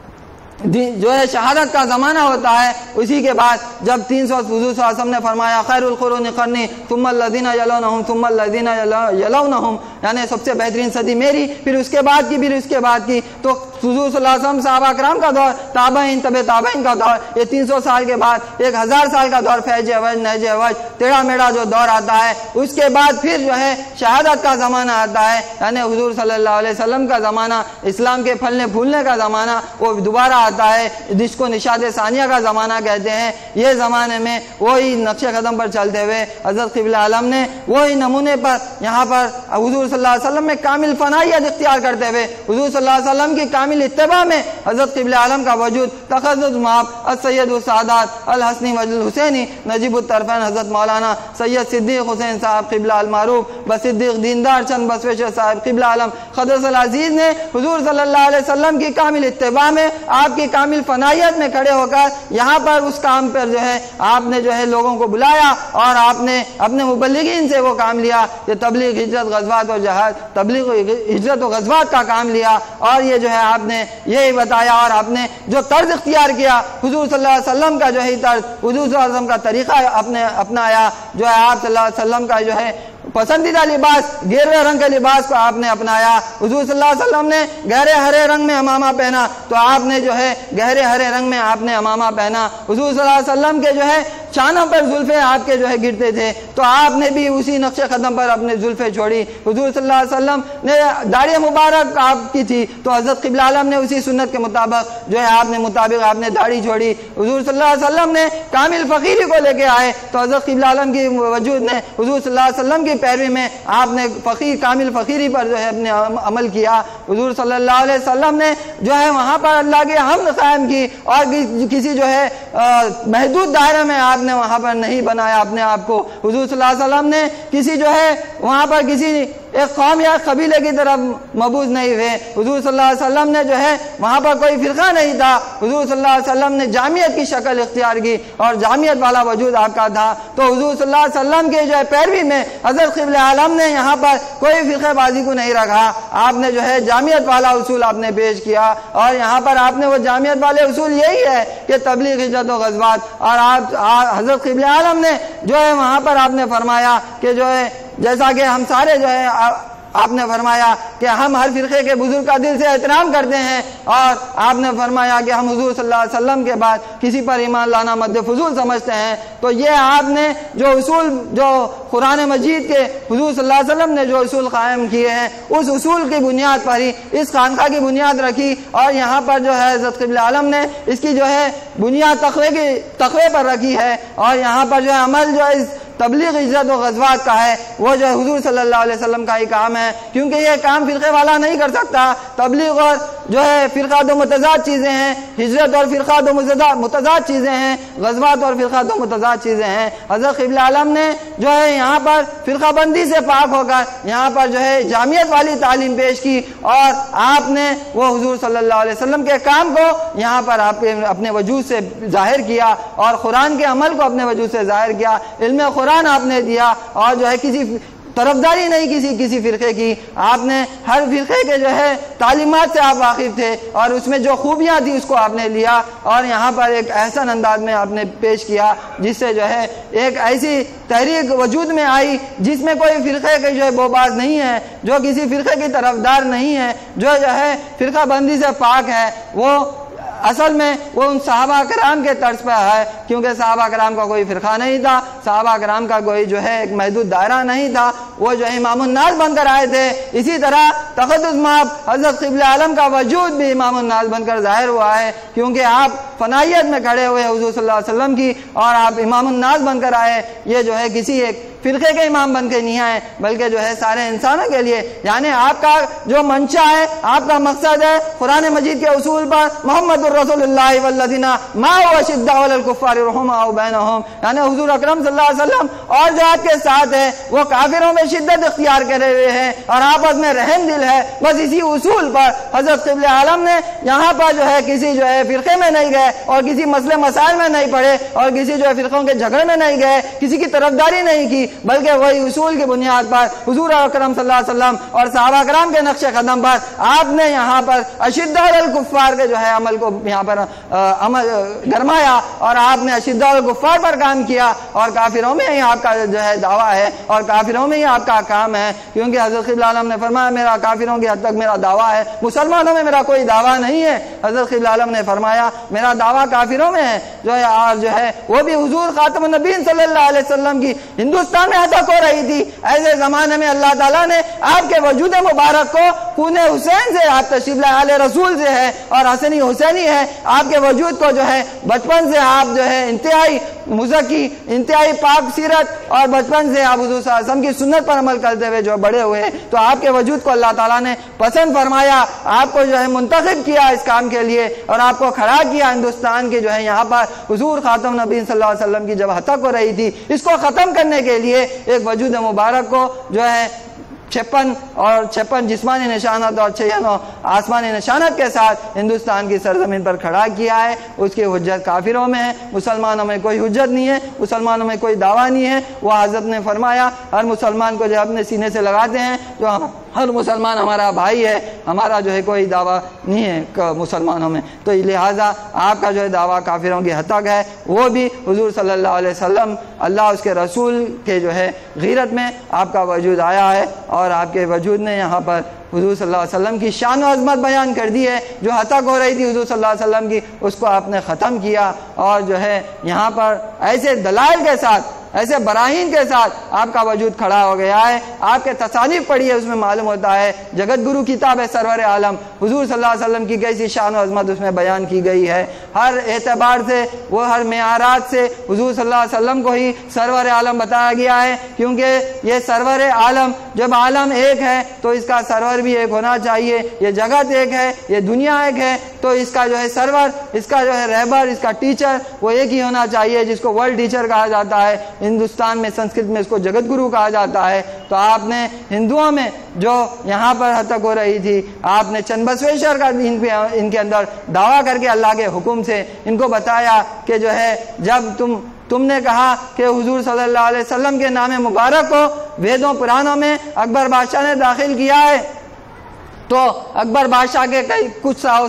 شہادت کا زمانہ ہوتا ہے۔ اسی کے بعد جب 300 حضور صلی اللہ علیہ وسلم نے فرمایا خیر القرون قرنی ثم الذین یلونہم ثم الذین یلونہم، یعنی سب سے بہترین صدی میری، پھر اس کے بعد کی، تو حضور صلی اللہ علیہ وسلم صحابہ کرام کا دور، تابعین طب تابعین کا دور، یہ 300 سال کے بعد 1000 سال کا دور فیض عوج نہج عوج ٹیڑھا میڑھا جو دور آتا ہے، اس کے بعد پھر جو ہے شہادت کا زمانہ آتا ہے، یعنی حضور صلی اللہ علیہ وسلم کا زمانہ، اسلام کے پھلنے پھولنے کا زمانہ وہ دوبارہ آتا ہے، جس کو نشاد ثانیہ کا زمانہ کہتے ہیں۔ یہ زمانے میں وہی نقش قدم پر چلتے ہوئے حضرت قبلہ عالم نے وہی نمونے پر یہاں پر حضور صلی اللہ علیہ وسلم میں کامل فنائیت اختیار کرتے ہوئے حضور صلی اللہ علیہ وسلم کی کامل اتباع میں حضرت قبلہ عالم کا وجود تخصص مآب السید السادات الحسنی والحسینی نجیب الطرفین حضرت مولانا سید صدیق حسین صاحب قبلہ المعروف بصدیق دیندار چند بسویشور صاحب قبلہ عالم قدس العزیز نے حضور صلی اللہ علیہ وسلم کی کامل اتباع میں آپ کی کامل فنائیت میں کھڑے ہو کر یہاں پر اس کام پر جو ہے آپ نے جو ہے لوگوں کو بلایا اور آپ نے اپنے مبلغین سے وہ کام لیا، یہ تبلیغ ہجرت غزوات اور جہاد، تبلیغ ہجرت و غزوات کا کام لیا، اور یہ جو ہے آپ نے یہی بتایا، اور آپ نے جو طرز اختیار کیا حضور صلی اللہ علیہ وسلم کا جو ہے طرز، حضور صلی اللہ علیہ وسلم کا طریقہ اپنے اپنایا، جو ہے آپ صلی اللہ علیہ وسلم کا جو ہے پسندیدہ لباس گہرے رنگ کے لباس کو آپ نے اپنایا۔ حضور صلی اللہ علیہ وسلم نے گہرے ہرے رنگ میں امامہ پہنا تو آپ نے جو ہے گہرے ہرے رنگ میں آپ نے امامہ پہنا۔ حضور صلی اللہ علیہ وسلم کے جو ہے چانوں پر زلفیں آپ کے جو ہے گرتے تھے تو آپ نے بھی اسی نقش قدم پر اپنے زلفیں چھوڑی۔ حضور صلی اللہ علیہ وسلم نے داڑھی مبارک آپ کی تھی تو حضرت قبلہ عالم نے اسی سنت کے مطابق جو ہے آپ نے داڑھی چھوڑی۔ حضور صلی اللہ علیہ وسلم نے کامل فقیری کو لے کے آئے تو حضرت قبلہ عالم کی وجود نے حضور صلی اللہ علیہ وسلم کی پیروی میں آپ نے کامل فقیری پر جو ہے اپنے عمل کیا۔ حضور صلی اللہ علیہ وسلم نے جو ہے وہاں پر اللہ کی حمد قائم کی اور کسی جو ہے محدود دائرے میں آپ نے وہاں پر نہیں بنایا اپنے آپ کو۔ حضور صلی اللہ علیہ وسلم نے کسی جو ہے وہاں پر کسی ایک قوم یا قبیلے کی طرف مبعوث نہیں ہوئے۔ حضور صلی اللہ علیہ وسلم نے جو ہے وہاں پر کوئی فرقہ نہیں تھا، حضور صلی اللہ علیہ وسلم نے جامعیت کی شکل اختیار کی اور جامعیت والا وجود آپ کا تھا۔ تو حضور صلی اللہ علیہ وسلم کے جو ہے پیروی میں حضرت قبلہ عالم نے یہاں پر کوئی فرقہ بازی کو نہیں رکھا، آپ نے جو ہے جامعیت والا اصول آپ نے پیش کیا، اور یہاں پر آپ نے وہ جامعیت والے اصول یہی ہے کہ تبلیغ ہجرت و غزوات، اور آپ حضرت قبلہ عالم نے جو ہے وہاں پر آپ نے فرمایا کہ جو ہے جیسا کہ ہم سارے جو ہے آپ نے فرمایا کہ ہم ہر فرقے کے بزرگ کا دل سے احترام کرتے ہیں، اور آپ نے فرمایا کہ ہم حضور صلی اللہ علیہ وسلم کے بعد کسی پر ایمان لانا مد فضول سمجھتے ہیں۔ تو یہ آپ نے جو اصول جو قرآن مجید کے حضور صلی اللہ علیہ وسلم نے جو اصول قائم کیے ہیں اس اصول کی بنیاد پر ہی اس خانقاہ کی بنیاد رکھی، اور یہاں پر جو ہے حضرت قبلہ عالم نے اس کی جو ہے بنیاد تقوی پر رکھی ہے، اور یہاں پر جو ہے عمل جو ہے تبلیغ ہجرت و غزوات کا ہے وہ جو ہے حضور صلی اللہ علیہ وسلم کا ہی کام ہے، کیونکہ یہ کام فرقے والا نہیں کر سکتا۔ تبلیغ اور جو ہے فرقہ دو متضاد چیزیں ہیں، ہجرت اور فرقہ دو متضاد چیزیں ہیں، غزوات اور فرقہ دو متضاد چیزیں ہیں۔ حضرت قبلہ عالم نے جو ہے یہاں پر فرقہ بندی سے پاک ہو کر یہاں پر جو ہے جامعیت والی تعلیم پیش کی، اور آپ نے وہ حضور صلی اللہ علیہ وسلم کے کام کو یہاں پر آپ اپنے وجود سے ظاہر کیا، اور قرآن کے عمل کو اپنے وجود سے ظاہر کیا، علم قرآن آپ نے دیا، اور جو ہے کسی طرفداری نہیں کسی فرقے کی، آپ نے ہر فرقے کے جو ہے تعلیمات سے آپ واقف تھے، اور اس میں جو خوبیاں تھی اس کو آپ نے لیا اور یہاں پر ایک احسن انداز میں آپ نے پیش کیا، جس سے جو ہے ایک ایسی تحریک وجود میں آئی جس میں کوئی فرقے کے جو ہے بوباز نہیں ہے، جو کسی فرقے کی طرفدار نہیں ہے، جو ہے فرقہ بندی سے پاک ہے۔ وہ اصل میں وہ ان صحابہ کرام کے طرز پہ ہے، کیونکہ صحابہ کرام کا کوئی فرقہ نہیں تھا، صحابہ کرام کا کوئی جو ہے ایک محدود دائرہ نہیں تھا، وہ جو ہے امام الناس بن کر آئے تھے۔ اسی طرح تقدس مآب حضرت قبلہ عالم کا وجود بھی امام الناس بن کر ظاہر ہوا ہے، کیونکہ آپ فنائیت میں کھڑے ہوئے حضور صلی اللہ علیہ وسلم کی اور آپ امام الناس بن کر آئے۔ یہ جو ہے کسی ایک فرقے کے امام بن کے نہیں آئے بلکہ جو ہے سارے انسانوں کے لیے، یعنی آپ کا جو منشا ہے، آپ کا مقصد ہے قرآن مجید کے اصول پر محمد الرسول اللہ والذین معہ اشداء علی الکفار رحماء بینہم، یعنی حضور اکرم صلی اللہ علیہ وسلم اور جو آپ کے ساتھ ہے وہ کافروں میں شدت اختیار کرے ہوئے ہیں اور آپس میں رحم دل ہے۔ بس اسی اصول پر حضرت قبل عالم نے یہاں پر جو ہے کسی جو ہے فرقے میں نہیں گئے اور کسی مسئلے مسائل میں نہیں پڑے اور کسی جو ہے فرقوں کے جھگڑے میں نہیں گئے، کسی کی طرفداری نہیں کی، بلکہ وہی اصول کی بنیاد پر حضور اکرم صلی اللہ علیہ وسلم اور صحابہ کرام کے نقش قدم پر آپ نے یہاں پر اشداء علی الکفار کے جو ہے عمل کو یہاں پر عمل گرمایا اور آپ نے اشداء علی الکفار پر کام کیا اور کافروں میں ہی آپ کا جو ہے دعویٰ ہے اور کافروں میں ہی آپ کا کام ہے، کیونکہ حضرت قبلہ عالم نے فرمایا میرا کافروں کی حد تک میرا دعویٰ ہے، مسلمانوں میں میرا کوئی دعویٰ نہیں ہے۔ حضرت قبلہ عالم نے فرمایا میرا دعویٰ کافروں میں ہے جو ہے، اور جو ہے وہ بھی حضور خاتم النبیین صلی اللہ علیہ وسلم کی ہندوستان میں ہتک ہو رہی تھی، ایسے زمانے میں اللہ تعالیٰ نے آپ کے وجود مبارک کو خون حسین سے، آپ تشریف لائے آل رسول سے ہے اور حسنی حسینی ہے، آپ کے وجود کو جو ہے بچپن سے آپ جو ہے انتہائی مزکی، انتہائی پاک سیرت اور بچپن سے آپ حضور صلی اللہ علیہ وسلم کی سنت پر عمل کرتے ہوئے جو بڑے ہوئے، تو آپ کے وجود کو اللہ تعالیٰ نے پسند فرمایا، آپ کو جو ہے منتخب کیا اس کام کے لیے اور آپ کو کھڑا کیا ہندوستان کے جو ہے یہاں پر حضور خاتم نبی صلی اللہ علیہ وسلم کی جب ہتک ہو رہی تھی، اس کو ختم کرنے کے لیے ایک وجود مبارک کو جو ہے 56 جسمانی نشانات اور 96 آسمانی نشانات کے ساتھ ہندوستان کی سرزمین پر کھڑا کیا ہے۔ اس کی حجت کافروں میں ہے، مسلمانوں میں کوئی حجت نہیں ہے، مسلمانوں میں کوئی دعویٰ نہیں ہے۔ وہ حضرت نے فرمایا ہر مسلمان کو جو اپنے سینے سے لگاتے ہیں جو ہر مسلمان ہمارا بھائی ہے، ہمارا جو ہے کوئی دعویٰ نہیں ہے مسلمانوں میں، تو لہٰذا آپ کا جو ہے دعویٰ کافروں کی ہتک ہے، وہ بھی حضور صلی اللہ علیہ وسلم اللہ اس کے رسول کے جو ہے غیرت میں آپ کا وجود آیا ہے اور آپ کے وجود نے یہاں پر حضور صلی اللہ علیہ وسلم کی شان و عظمت بیان کر دی ہے، جو ہتک ہو رہی تھی حضور صلی اللہ علیہ وسلم کی، اس کو آپ نے ختم کیا اور جو ہے یہاں پر ایسے دلائل کے ساتھ، ایسے براہین کے ساتھ آپ کا وجود کھڑا ہو گیا ہے۔ آپ کے تصانیف پڑھی ہے، اس میں معلوم ہوتا ہے جگت گرو کتاب ہے سرور عالم، حضور صلی اللہ علیہ وسلم کی کیسی شان و عظمت اس میں بیان کی گئی ہے، ہر اعتبار سے، وہ ہر معیارات سے حضور صلی اللہ علیہ وسلم کو ہی سرور عالم بتایا گیا ہے، کیونکہ یہ سرور عالم، جب عالم ایک ہے تو اس کا سرور بھی ایک ہونا چاہیے، یہ جگت ایک ہے، یہ دنیا ایک ہے، تو اس کا جو ہے سرور، اس کا جو ہے رہبر، اس کا ٹیچر وہ ایک ہی ہونا چاہیے، جس کو ورلڈ ٹیچر کہا جاتا ہے، ہندوستان میں سنسکرت میں اس کو جگت گرو کہا جاتا ہے۔ تو آپ نے ہندوؤں میں جو یہاں پر ہتک ہو رہی تھی، آپ نے چند بسویشور کا ان کے اندر دعویٰ کر کے اللہ کے حکم سے ان کو بتایا کہ جو ہے جب تم نے کہا کہ حضور صلی اللہ علیہ وسلم کے نام مبارک کو ویدوں پرانوں میں اکبر بادشاہ نے داخل کیا ہے، تو اکبر بادشاہ کے کئی سو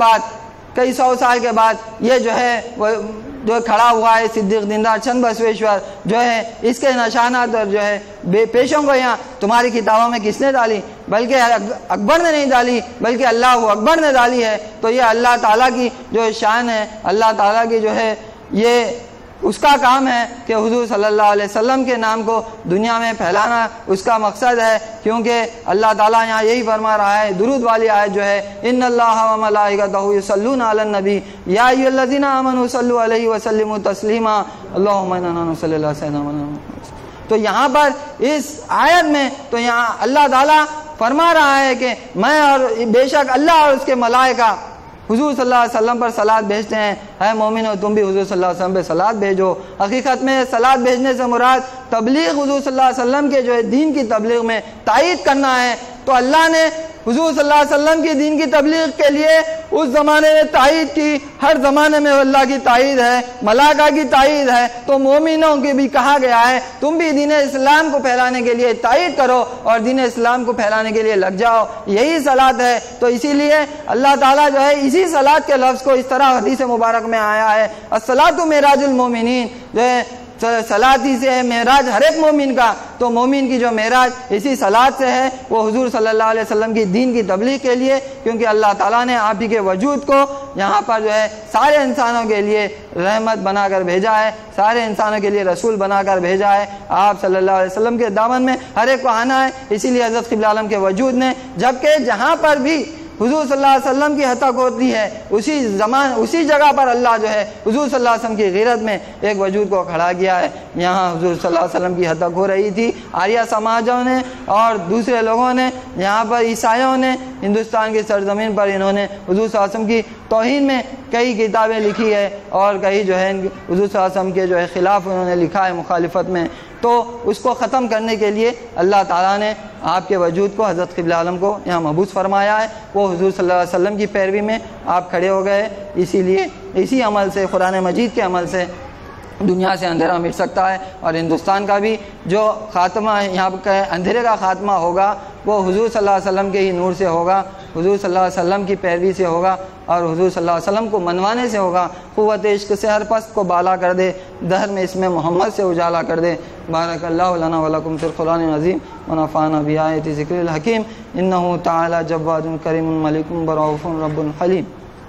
سال کے بعد یہ جو ہے جو کھڑا ہوا ہے صدیق دیندار چند بسویشور جو ہے، اس کے نشانات اور جو ہے پیشوں کو یہاں تمہاری کتابوں میں کس نے ڈالی؟ بلکہ اکبر نے نہیں ڈالی، بلکہ اللہ اکبر نے ڈالی ہے۔ تو یہ اللہ تعالیٰ کی جو شان ہے، اللہ تعالیٰ کی جو ہے یہ اس کا کام ہے کہ حضور صلی اللہ علیہ وسلم کے نام کو دنیا میں پھیلانا اس کا مقصد ہے، کیونکہ اللہ تعالیٰ یہاں یہی فرما رہا ہے، درود والی آیت جو ہے ان اللہ و ملائکتہ یصلون علی النبی یا ایھا الذین آمنوا صلوا علیہ وسلموا تسلیما اللہم انا صلی اللہ سیدنا محمد۔ تو یہاں پر اس آیت میں تو یہاں اللہ تعالیٰ فرما رہا ہے کہ میں اور بے شک اللہ اور اس کے ملائکہ حضور صلی اللہ علیہ وسلم پر صلوات بھیجتے ہیں، اے مومنو تم بھی حضور صلی اللہ علیہ وسلم پہ صلوات بھیجو۔ حقیقت میں صلوات بھیجنے سے مراد تبلیغ، حضور صلی اللہ علیہ وسلم کے جو ہے دین کی تبلیغ میں تائید کرنا ہے۔ تو اللہ نے حضور صلی اللہ علیہ وسلم کی دین کی تبلیغ کے لیے اس زمانے میں تائید کی، ہر زمانے میں اللہ کی تائید ہے، ملائکہ کی تائید ہے، تو مومنوں کی بھی کہا گیا ہے تم بھی دین اسلام کو پھیلانے کے لیے تائید کرو اور دین اسلام کو پھیلانے کے لیے لگ جاؤ، یہی صلوات ہے۔ تو اسی لیے اللہ تعالیٰ جو ہے اسی صلوات کے لفظ کو اس طرح حدیث مبارک میں آیا ہے، الصلاۃ معراج المومنین، جو ہے صلاۃ ہی سے ہے معراج ہر ایک مومن کا، تو مومن کی جو معراج اسی صلاۃ سے ہے، وہ حضور صلی اللہ علیہ وسلم کی دین کی تبلیغ کے لیے، کیونکہ اللہ تعالیٰ نے آپ ہی کے وجود کو یہاں پر جو ہے سارے انسانوں کے لیے رحمت بنا کر بھیجا ہے، سارے انسانوں کے لیے رسول بنا کر بھیجا ہے۔ آپ صلی اللہ علیہ وسلم کے دامن میں ہر ایک کو آنا ہے، اسی لیے حضرت قبلہ عالم کے وجود نے، جبکہ جہاں پر بھی حضور صلی اللہ علیہ وسلم کی ہتک ہوتی ہے اسی جگہ پر اللہ جو ہے حضور صلی اللہ علیہ وسلم کی غیرت میں ایک وجود کو کھڑا کیا ہے۔ یہاں حضور صلی اللہ علیہ وسلم کی ہتک ہو رہی تھی. آریہ سماجوں نے اور دوسرے لوگوں نے یہاں پر عیسائیوں نے ہندوستان کی سرزمین پر انہوں نے حضور صلی اللہ علیہ وسلم کی توہین میں کئی کتابیں لکھی ہے اور کئی جو ہے حضور صلی اللہ علیہ وسلم کے جو ہے خلاف انہوں نے لکھا ہے مخالفت میں. تو اس کو ختم کرنے کے لیے اللہ تعالیٰ نے آپ کے وجود کو حضرت قبلہ عالم کو یہاں مبعوث فرمایا ہے. وہ حضور صلی اللہ علیہ وسلم کی پیروی میں آپ کھڑے ہو گئے. اسی لیے اسی عمل سے قرآن مجید کے عمل سے دنیا سے اندھیرا مٹ سکتا ہے اور ہندوستان کا بھی جو خاتمہ یہاں کا اندھیرے کا خاتمہ ہوگا وہ حضور صلی اللہ علیہ وسلم کے ہی نور سے ہوگا, حضور صلی اللہ علیہ وسلم کی پیروی سے ہوگا اور حضور صلی اللہ علیہ وسلم کو منوانے سے ہوگا. قوت عشق سے ہر پست کو بالا کر دے, دہر میں اسم محمد سے اجالا کر دے. بارک اللہ لنا ولکم فی القرآن العظیم ونفعنا بآیات ذکر الحکیم انہ تعالی جواد کریم ملک برؤوف رب حلیم.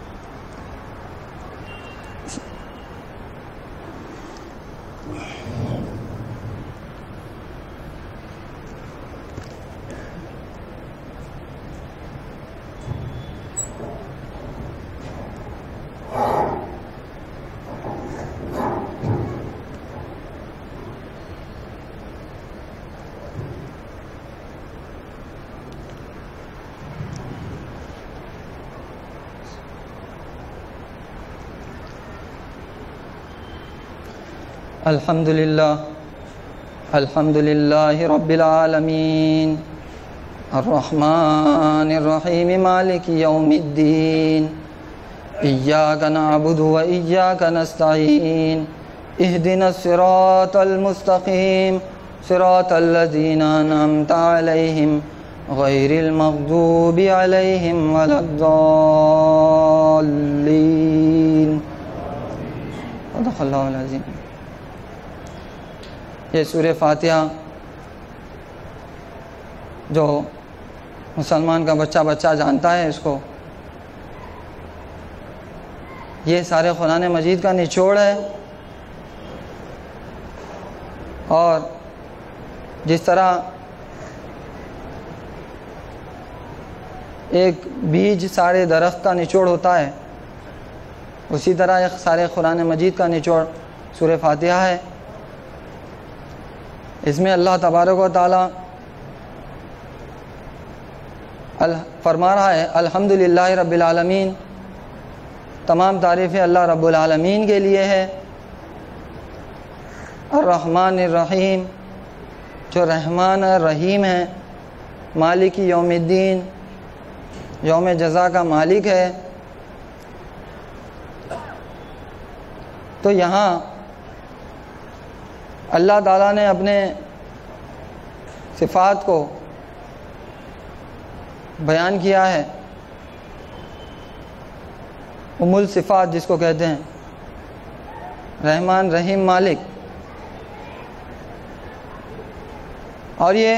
الحمد للہ رب العالمین الرحمن الرحیم مالک یوم الدین ایاک نعبد و ایاک نستعین اہدنا الصراط المستقیم صراط الذین انعمت علیہم غیر المغضوب علیہم ولا الضالین. صدق اللہ العظیم. یہ سورہ فاتحہ جو مسلمان کا بچہ بچہ جانتا ہے اس کو, یہ سارے قرآن مجید کا نچوڑ ہے. اور جس طرح ایک بیج سارے درخت کا نچوڑ ہوتا ہے, اسی طرح ایک سارے قرآن مجید کا نچوڑ سورہ فاتحہ ہے. اس میں اللہ تبارک و تعالیٰ فرما رہا ہے الحمدللہ رب العالمین, تمام تعریفیں اللہ رب العالمین کے لیے ہے. الرحمن الرحیم, جو رحمان الرحیم ہے. مالک یوم الدین, یوم جزا کا مالک ہے. تو یہاں اللہ تعالیٰ نے اپنے صفات کو بیان کیا ہے. ام الصفات جس کو کہتے ہیں, رحمان رحیم مالک. اور یہ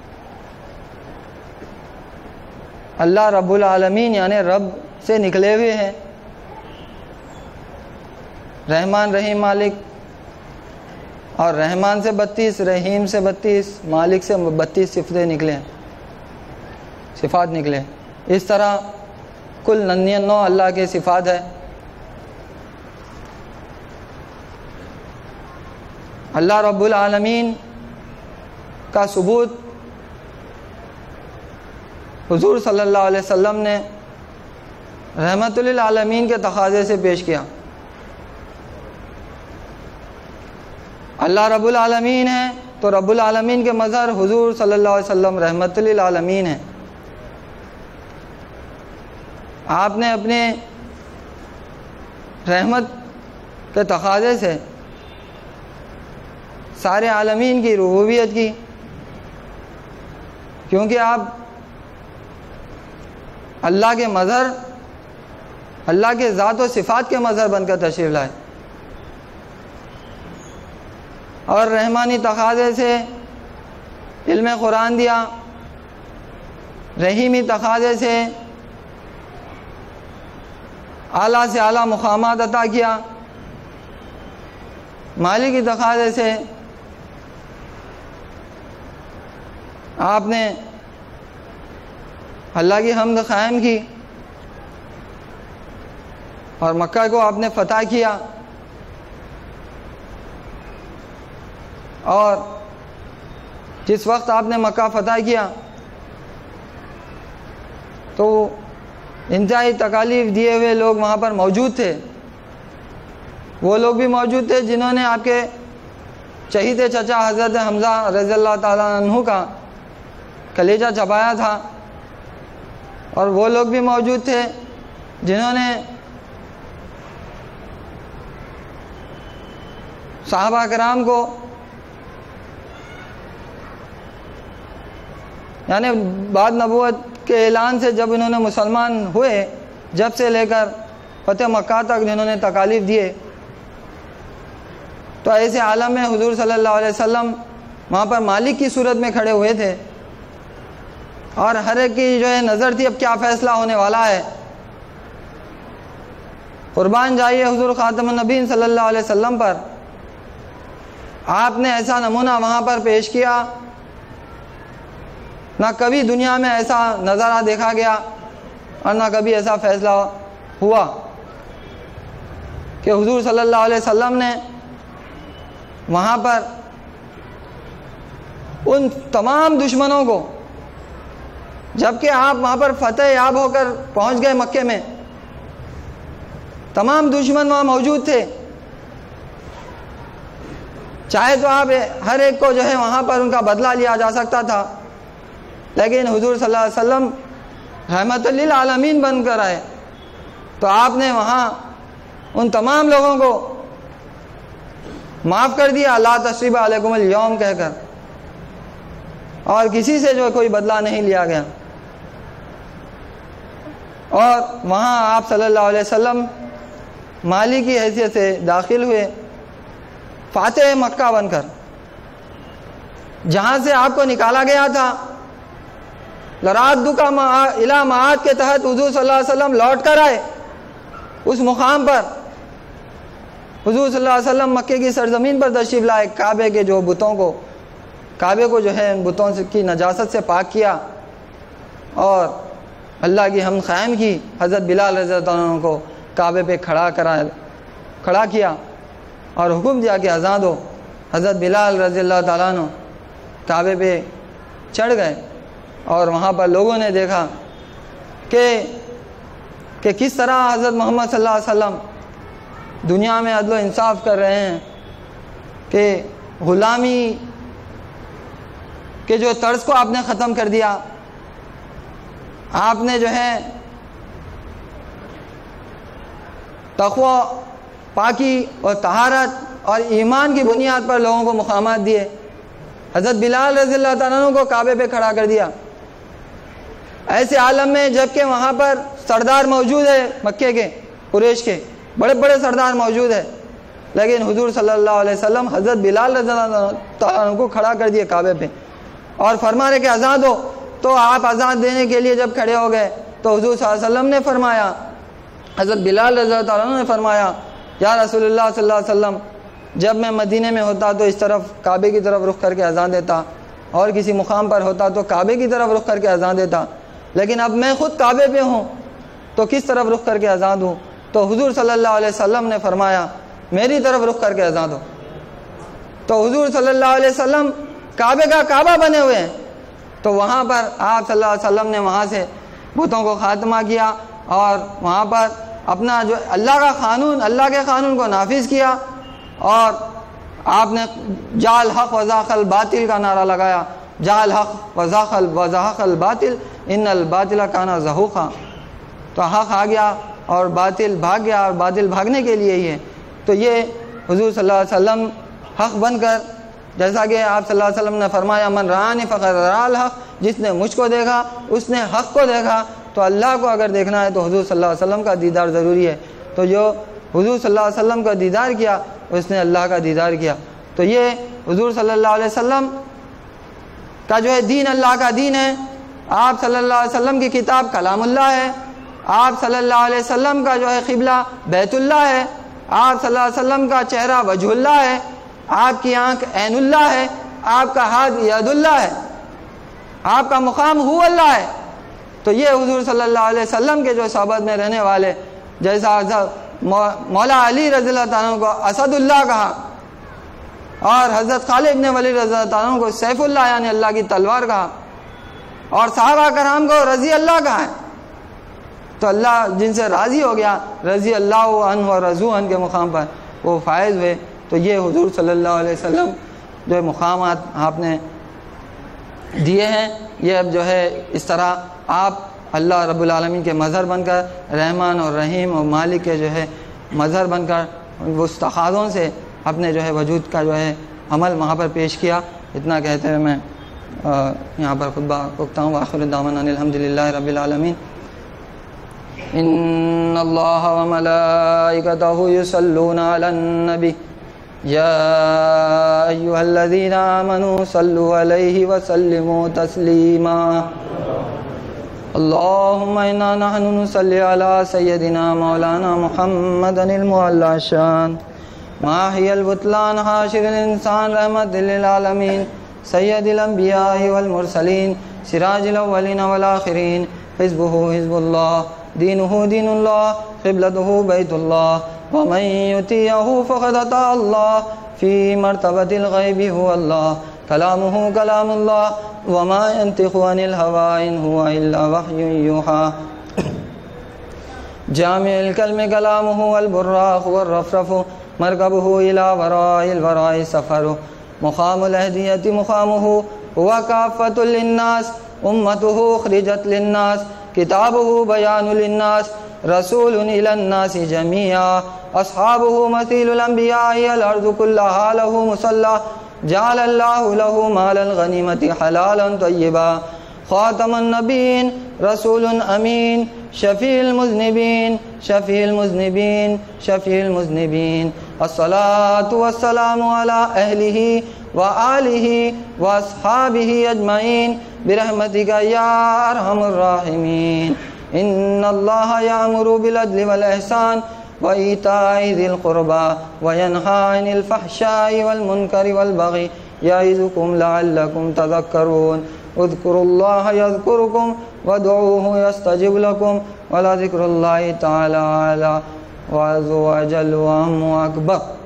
اللہ رب العالمین یعنی رب سے نکلے ہوئے ہیں. رحمان رحیم مالک, اور رحمان سے 32, رحیم سے 32, مالک سے 32 صفتیں نکلے, صفات نکلے. اس طرح کل 99 اللہ کے صفات ہے. اللہ رب العالمین کا ثبوت حضور صلی اللہ علیہ وسلم نے رحمت للعالمین کے تقاضے سے پیش کیا. اللہ رب العالمین ہے تو رب العالمین کے مظہر حضور صلی اللہ علیہ وسلم رحمت للعالمین ہے. آپ نے اپنے رحمت کے تقاضے سے سارے عالمین کی ربوبیت کی, کیونکہ آپ اللہ کے مظہر, اللہ کے ذات و صفات کے مظہر بن کر تشریف لائے. اور رحمانی تقاضے سے علم قرآن دیا, رحیمی تقاضے سے اعلیٰ سے اعلیٰ مقامات عطا کیا, مالکی تقاضے سے آپ نے اللہ کی حمد قائم کی اور مکہ کو آپ نے فتح کیا. اور جس وقت آپ نے مکہ فتح کیا تو انتہائی تکالیف دیے ہوئے لوگ وہاں پر موجود تھے. وہ لوگ بھی موجود تھے جنہوں نے آپ کے چہیتے چچا حضرت حمزہ رضی اللہ تعالیٰ عنہ کا کلیجہ چبایا تھا، اور وہ لوگ بھی موجود تھے جنہوں نے صحابہ کرام کو یعنی بعد نبوت کے اعلان سے جب انہوں نے مسلمان ہوئے، جب سے لے کر فتح مکہ تک جنہوں نے تکالیف دیے، تو ایسے عالم میں حضور صلی اللہ علیہ وسلم وہاں پر مالک کی صورت میں کھڑے ہوئے تھے، اور ہر ایک کی جو ہے نظر تھی اب کیا فیصلہ ہونے والا ہے. قربان جائیے حضور خاتم النبیین صلی اللہ علیہ وسلم پر. آپ نے ایسا نمونہ وہاں پر پیش کیا، نہ کبھی دنیا میں ایسا نظارہ دیکھا گیا اور نہ کبھی ایسا فیصلہ ہوا کہ حضور صلی اللہ علیہ وسلم نے وہاں پر ان تمام دشمنوں کو، جبکہ آپ وہاں پر فتح یاب ہو کر پہنچ گئے مکے میں، تمام دشمن وہاں موجود تھے، چاہے تو آپ ہر ایک کو جو ہے وہاں پر ان کا بدلہ لیا جا سکتا تھا، لیکن حضور صلی اللہ علیہ وسلم رحمت للعالمین بن کر آئے تو آپ نے وہاں ان تمام لوگوں کو معاف کر دیا، لا تثریب علیکم اليوم کہہ کر، اور کسی سے جو کوئی بدلہ نہیں لیا گیا. اور وہاں آپ صلی اللہ علیہ وسلم مالی کی حیثیت سے داخل ہوئے، فاتح مکہ بن کر. جہاں سے آپ کو نکالا گیا تھا، لرادک الی معاد کے تحت حضور صلی اللہ علیہ وسلم لوٹ کر آئے اس مقام پر. حضور صلی اللہ علیہ وسلم مکے کی سرزمین پر تشریف لائے، کعبے کے جو بتوں کو، کعبے کو جو ہے ان بتوں کی نجاست سے پاک کیا، اور اللہ کی حمد قائم کی. حضرت بلال رضی اللہ عنہ کو کعبے پہ کھڑا کیا اور حکم دیا کہ اذان دو. حضرت بلال رضی اللہ تعالیٰ عنہ کعبے پہ چڑھ گئے، اور وہاں پر لوگوں نے دیکھا کہ کس طرح حضرت محمد صلی اللہ علیہ وسلم دنیا میں عدل و انصاف کر رہے ہیں، کہ غلامی کے جو طرز کو آپ نے ختم کر دیا. آپ نے جو ہے تقوی، پاکی اور طہارت اور ایمان کی بنیاد پر لوگوں کو مقامات دیے. حضرت بلال رضی اللہ تعالیٰ عنہ کو کعبے پہ کھڑا کر دیا، ایسے عالم میں جبکہ وہاں پر سردار موجود ہے مکے کے، قریش کے بڑے بڑے سردار موجود ہیں، لیکن حضور صلی اللہ علیہ وسلم حضرت بلال رضی اللہ تعالیٰ عنہ کو کھڑا کر دیے کعبے پہ، اور فرما رہے کہ اذان دو. تو آپ اذان دینے کے لیے جب کھڑے ہو گئے تو حضور صلی اللہ علیہ وسلم نے فرمایا، حضرت بلال رضی اللہ عنہ نے فرمایا، یا رسول اللہ صلی اللہ علیہ وسلم، جب میں مدینے میں ہوتا تو اس طرف کعبے کی طرف رخ کر کے اذان دیتا، اور کسی مقام پر ہوتا تو کعبے کی طرف رخ کر کے اذان دیتا، لیکن اب میں خود کعبے پہ ہوں تو کس طرف رخ کر کے اذان دوں؟ تو حضور صلی اللہ علیہ وسلم نے فرمایا میری طرف رخ کر کے اذان دو. تو حضور صلی اللہ علیہ وسلم کعبے کا کعبہ بنے ہوئے ہیں، تو وہاں پر آپ صلی اللہ علیہ وسلم نے وہاں سے بتوں کو خاتمہ کیا، اور وہاں پر اپنا جو اللہ کا قانون، اللہ کے قانون کو نافذ کیا، اور آپ نے جاء الحق وزاق الباطل کا نعرہ لگایا، جاء الحق وزاق الباطل ان الباطل کان زہوقا. تو حق آ گیا اور باطل بھاگ گیا، اور باطل بھاگنے کے لیے ہی ہے. تو یہ حضور صلی اللہ علیہ وسلم حق بن کر، جیسا کہ آپ صلی اللہ علیہ وسلم نے فرمایا من رآنی فقد رأى الحق، جس نے مجھ کو دیکھا اس نے حق کو دیکھا. تو اللہ کو اگر دیکھنا ہے تو حضور صلی اللہ علیہ وسلم کا دیدار ضروری ہے. تو جو حضور صلی اللہ علیہ وسلم کا دیدار کیا اس نے اللہ کا دیدار کیا. تو یہ حضور صلی اللہ علیہ وسلم کا جو ہے دین اللہ کا دین ہے. آپ صلی اللہ علیہ وسلم کی کتاب کلام اللہ ہے، آپ صلی اللہ علیہ وسلم کا جو ہے قبلہ بیت اللہ ہے، آپ صلی اللہ علیہ وسلم کا چہرہ وجہ اللہ ہے، آپ کی آنکھ عین اللہ ہے، آپ کا ہاتھ ید اللہ ہے، آپ کا مقام ہو اللہ ہے. تو یہ حضور صلی اللہ علیہ وسلم کے جو صحبت میں رہنے والے، جیسا مولا علی رضی اللہ تعالیٰ کو اسد اللہ کہا، اور حضرت خالد بن ولید رضی اللہ عنہ کو سیف اللہ یعنی اللہ کی تلوار کہا، اور صحابہ کرام کو رضی اللہ کہا ہے، تو اللہ جن سے راضی ہو گیا رضی اللہ عنہ و رضو عنہ کے مقام پر وہ فائز ہوئے۔ تو یہ حضور صلی اللہ علیہ وسلم جو مقامات آپ نے دیے ہیں، یہ اب جو ہے اس طرح آپ اللہ رب العالمین کے مظہر بن کر، رحمان اور رحیم اور مالک کے جو ہے مظہر بن کر اس تقاضوں سے اپنے جو ہے وجود کا جو ہے عمل وہاں پر پیش کیا۔ اتنا کہتے ہوئے میں یہاں پر خطبہ رکھتا ہوں۔ وآخر دعوانا الحمدللہ رب العالمین۔ ان اللہ وملائکتہ یصلون علی النبی یا ایہا الذین آمنوا صلوا علیہ وسلموا تسلیما۔ اللہم انا نحن نصلی علی سیدنا مولانا محمد المعلی شان ماحی البطلان حاشر الانسان رحمت للعالمین سید الانبیاء والمرسلین سراج الاولین والآخرین حزبہ حزب اللہ دینہ دین اللہ قبلتہ بیت اللہ ومن یطیعہ فقد اطاع اللہ فی مرتبۃ الغیب هو اللہ کلامہ کلام اللہ وما ينطق عن الهوى ان هو الا وحی یوحی جامع الکلم کلامہ والبراق والرفرف مرکبہ الى وراء الوراء سفر مقام الہدیت مقامہ هو کافۃ للناس امتہ اخرجت للناس کتابہ بیان للناس رسول الى الناس جميعا اصحابہ مثیل الانبیاء الارض کلہا لہ مصلی جعل اللہ له مال الغنیمت حلالا طیبا خاتم النبیین رسول امین شفیع المذنبین شفیع المذنبین شفیع المذنبین الصلاة والسلام علی اہلہ وآلہ واصحابہ اجمعین برحمتک یا ارحم الراحمین۔ ان اللہ یأمر بالعدل والاحسان وإیتاء ذی القربى وینہی عن الفحشاء والمنکر والبغی یعظکم لعلکم تذکرون۔ اذکروا اللہ یذکرکم وادعوہ یستجب لکم ولذکر اللہ تعالی اعلی وعز وجل واعم واکبر۔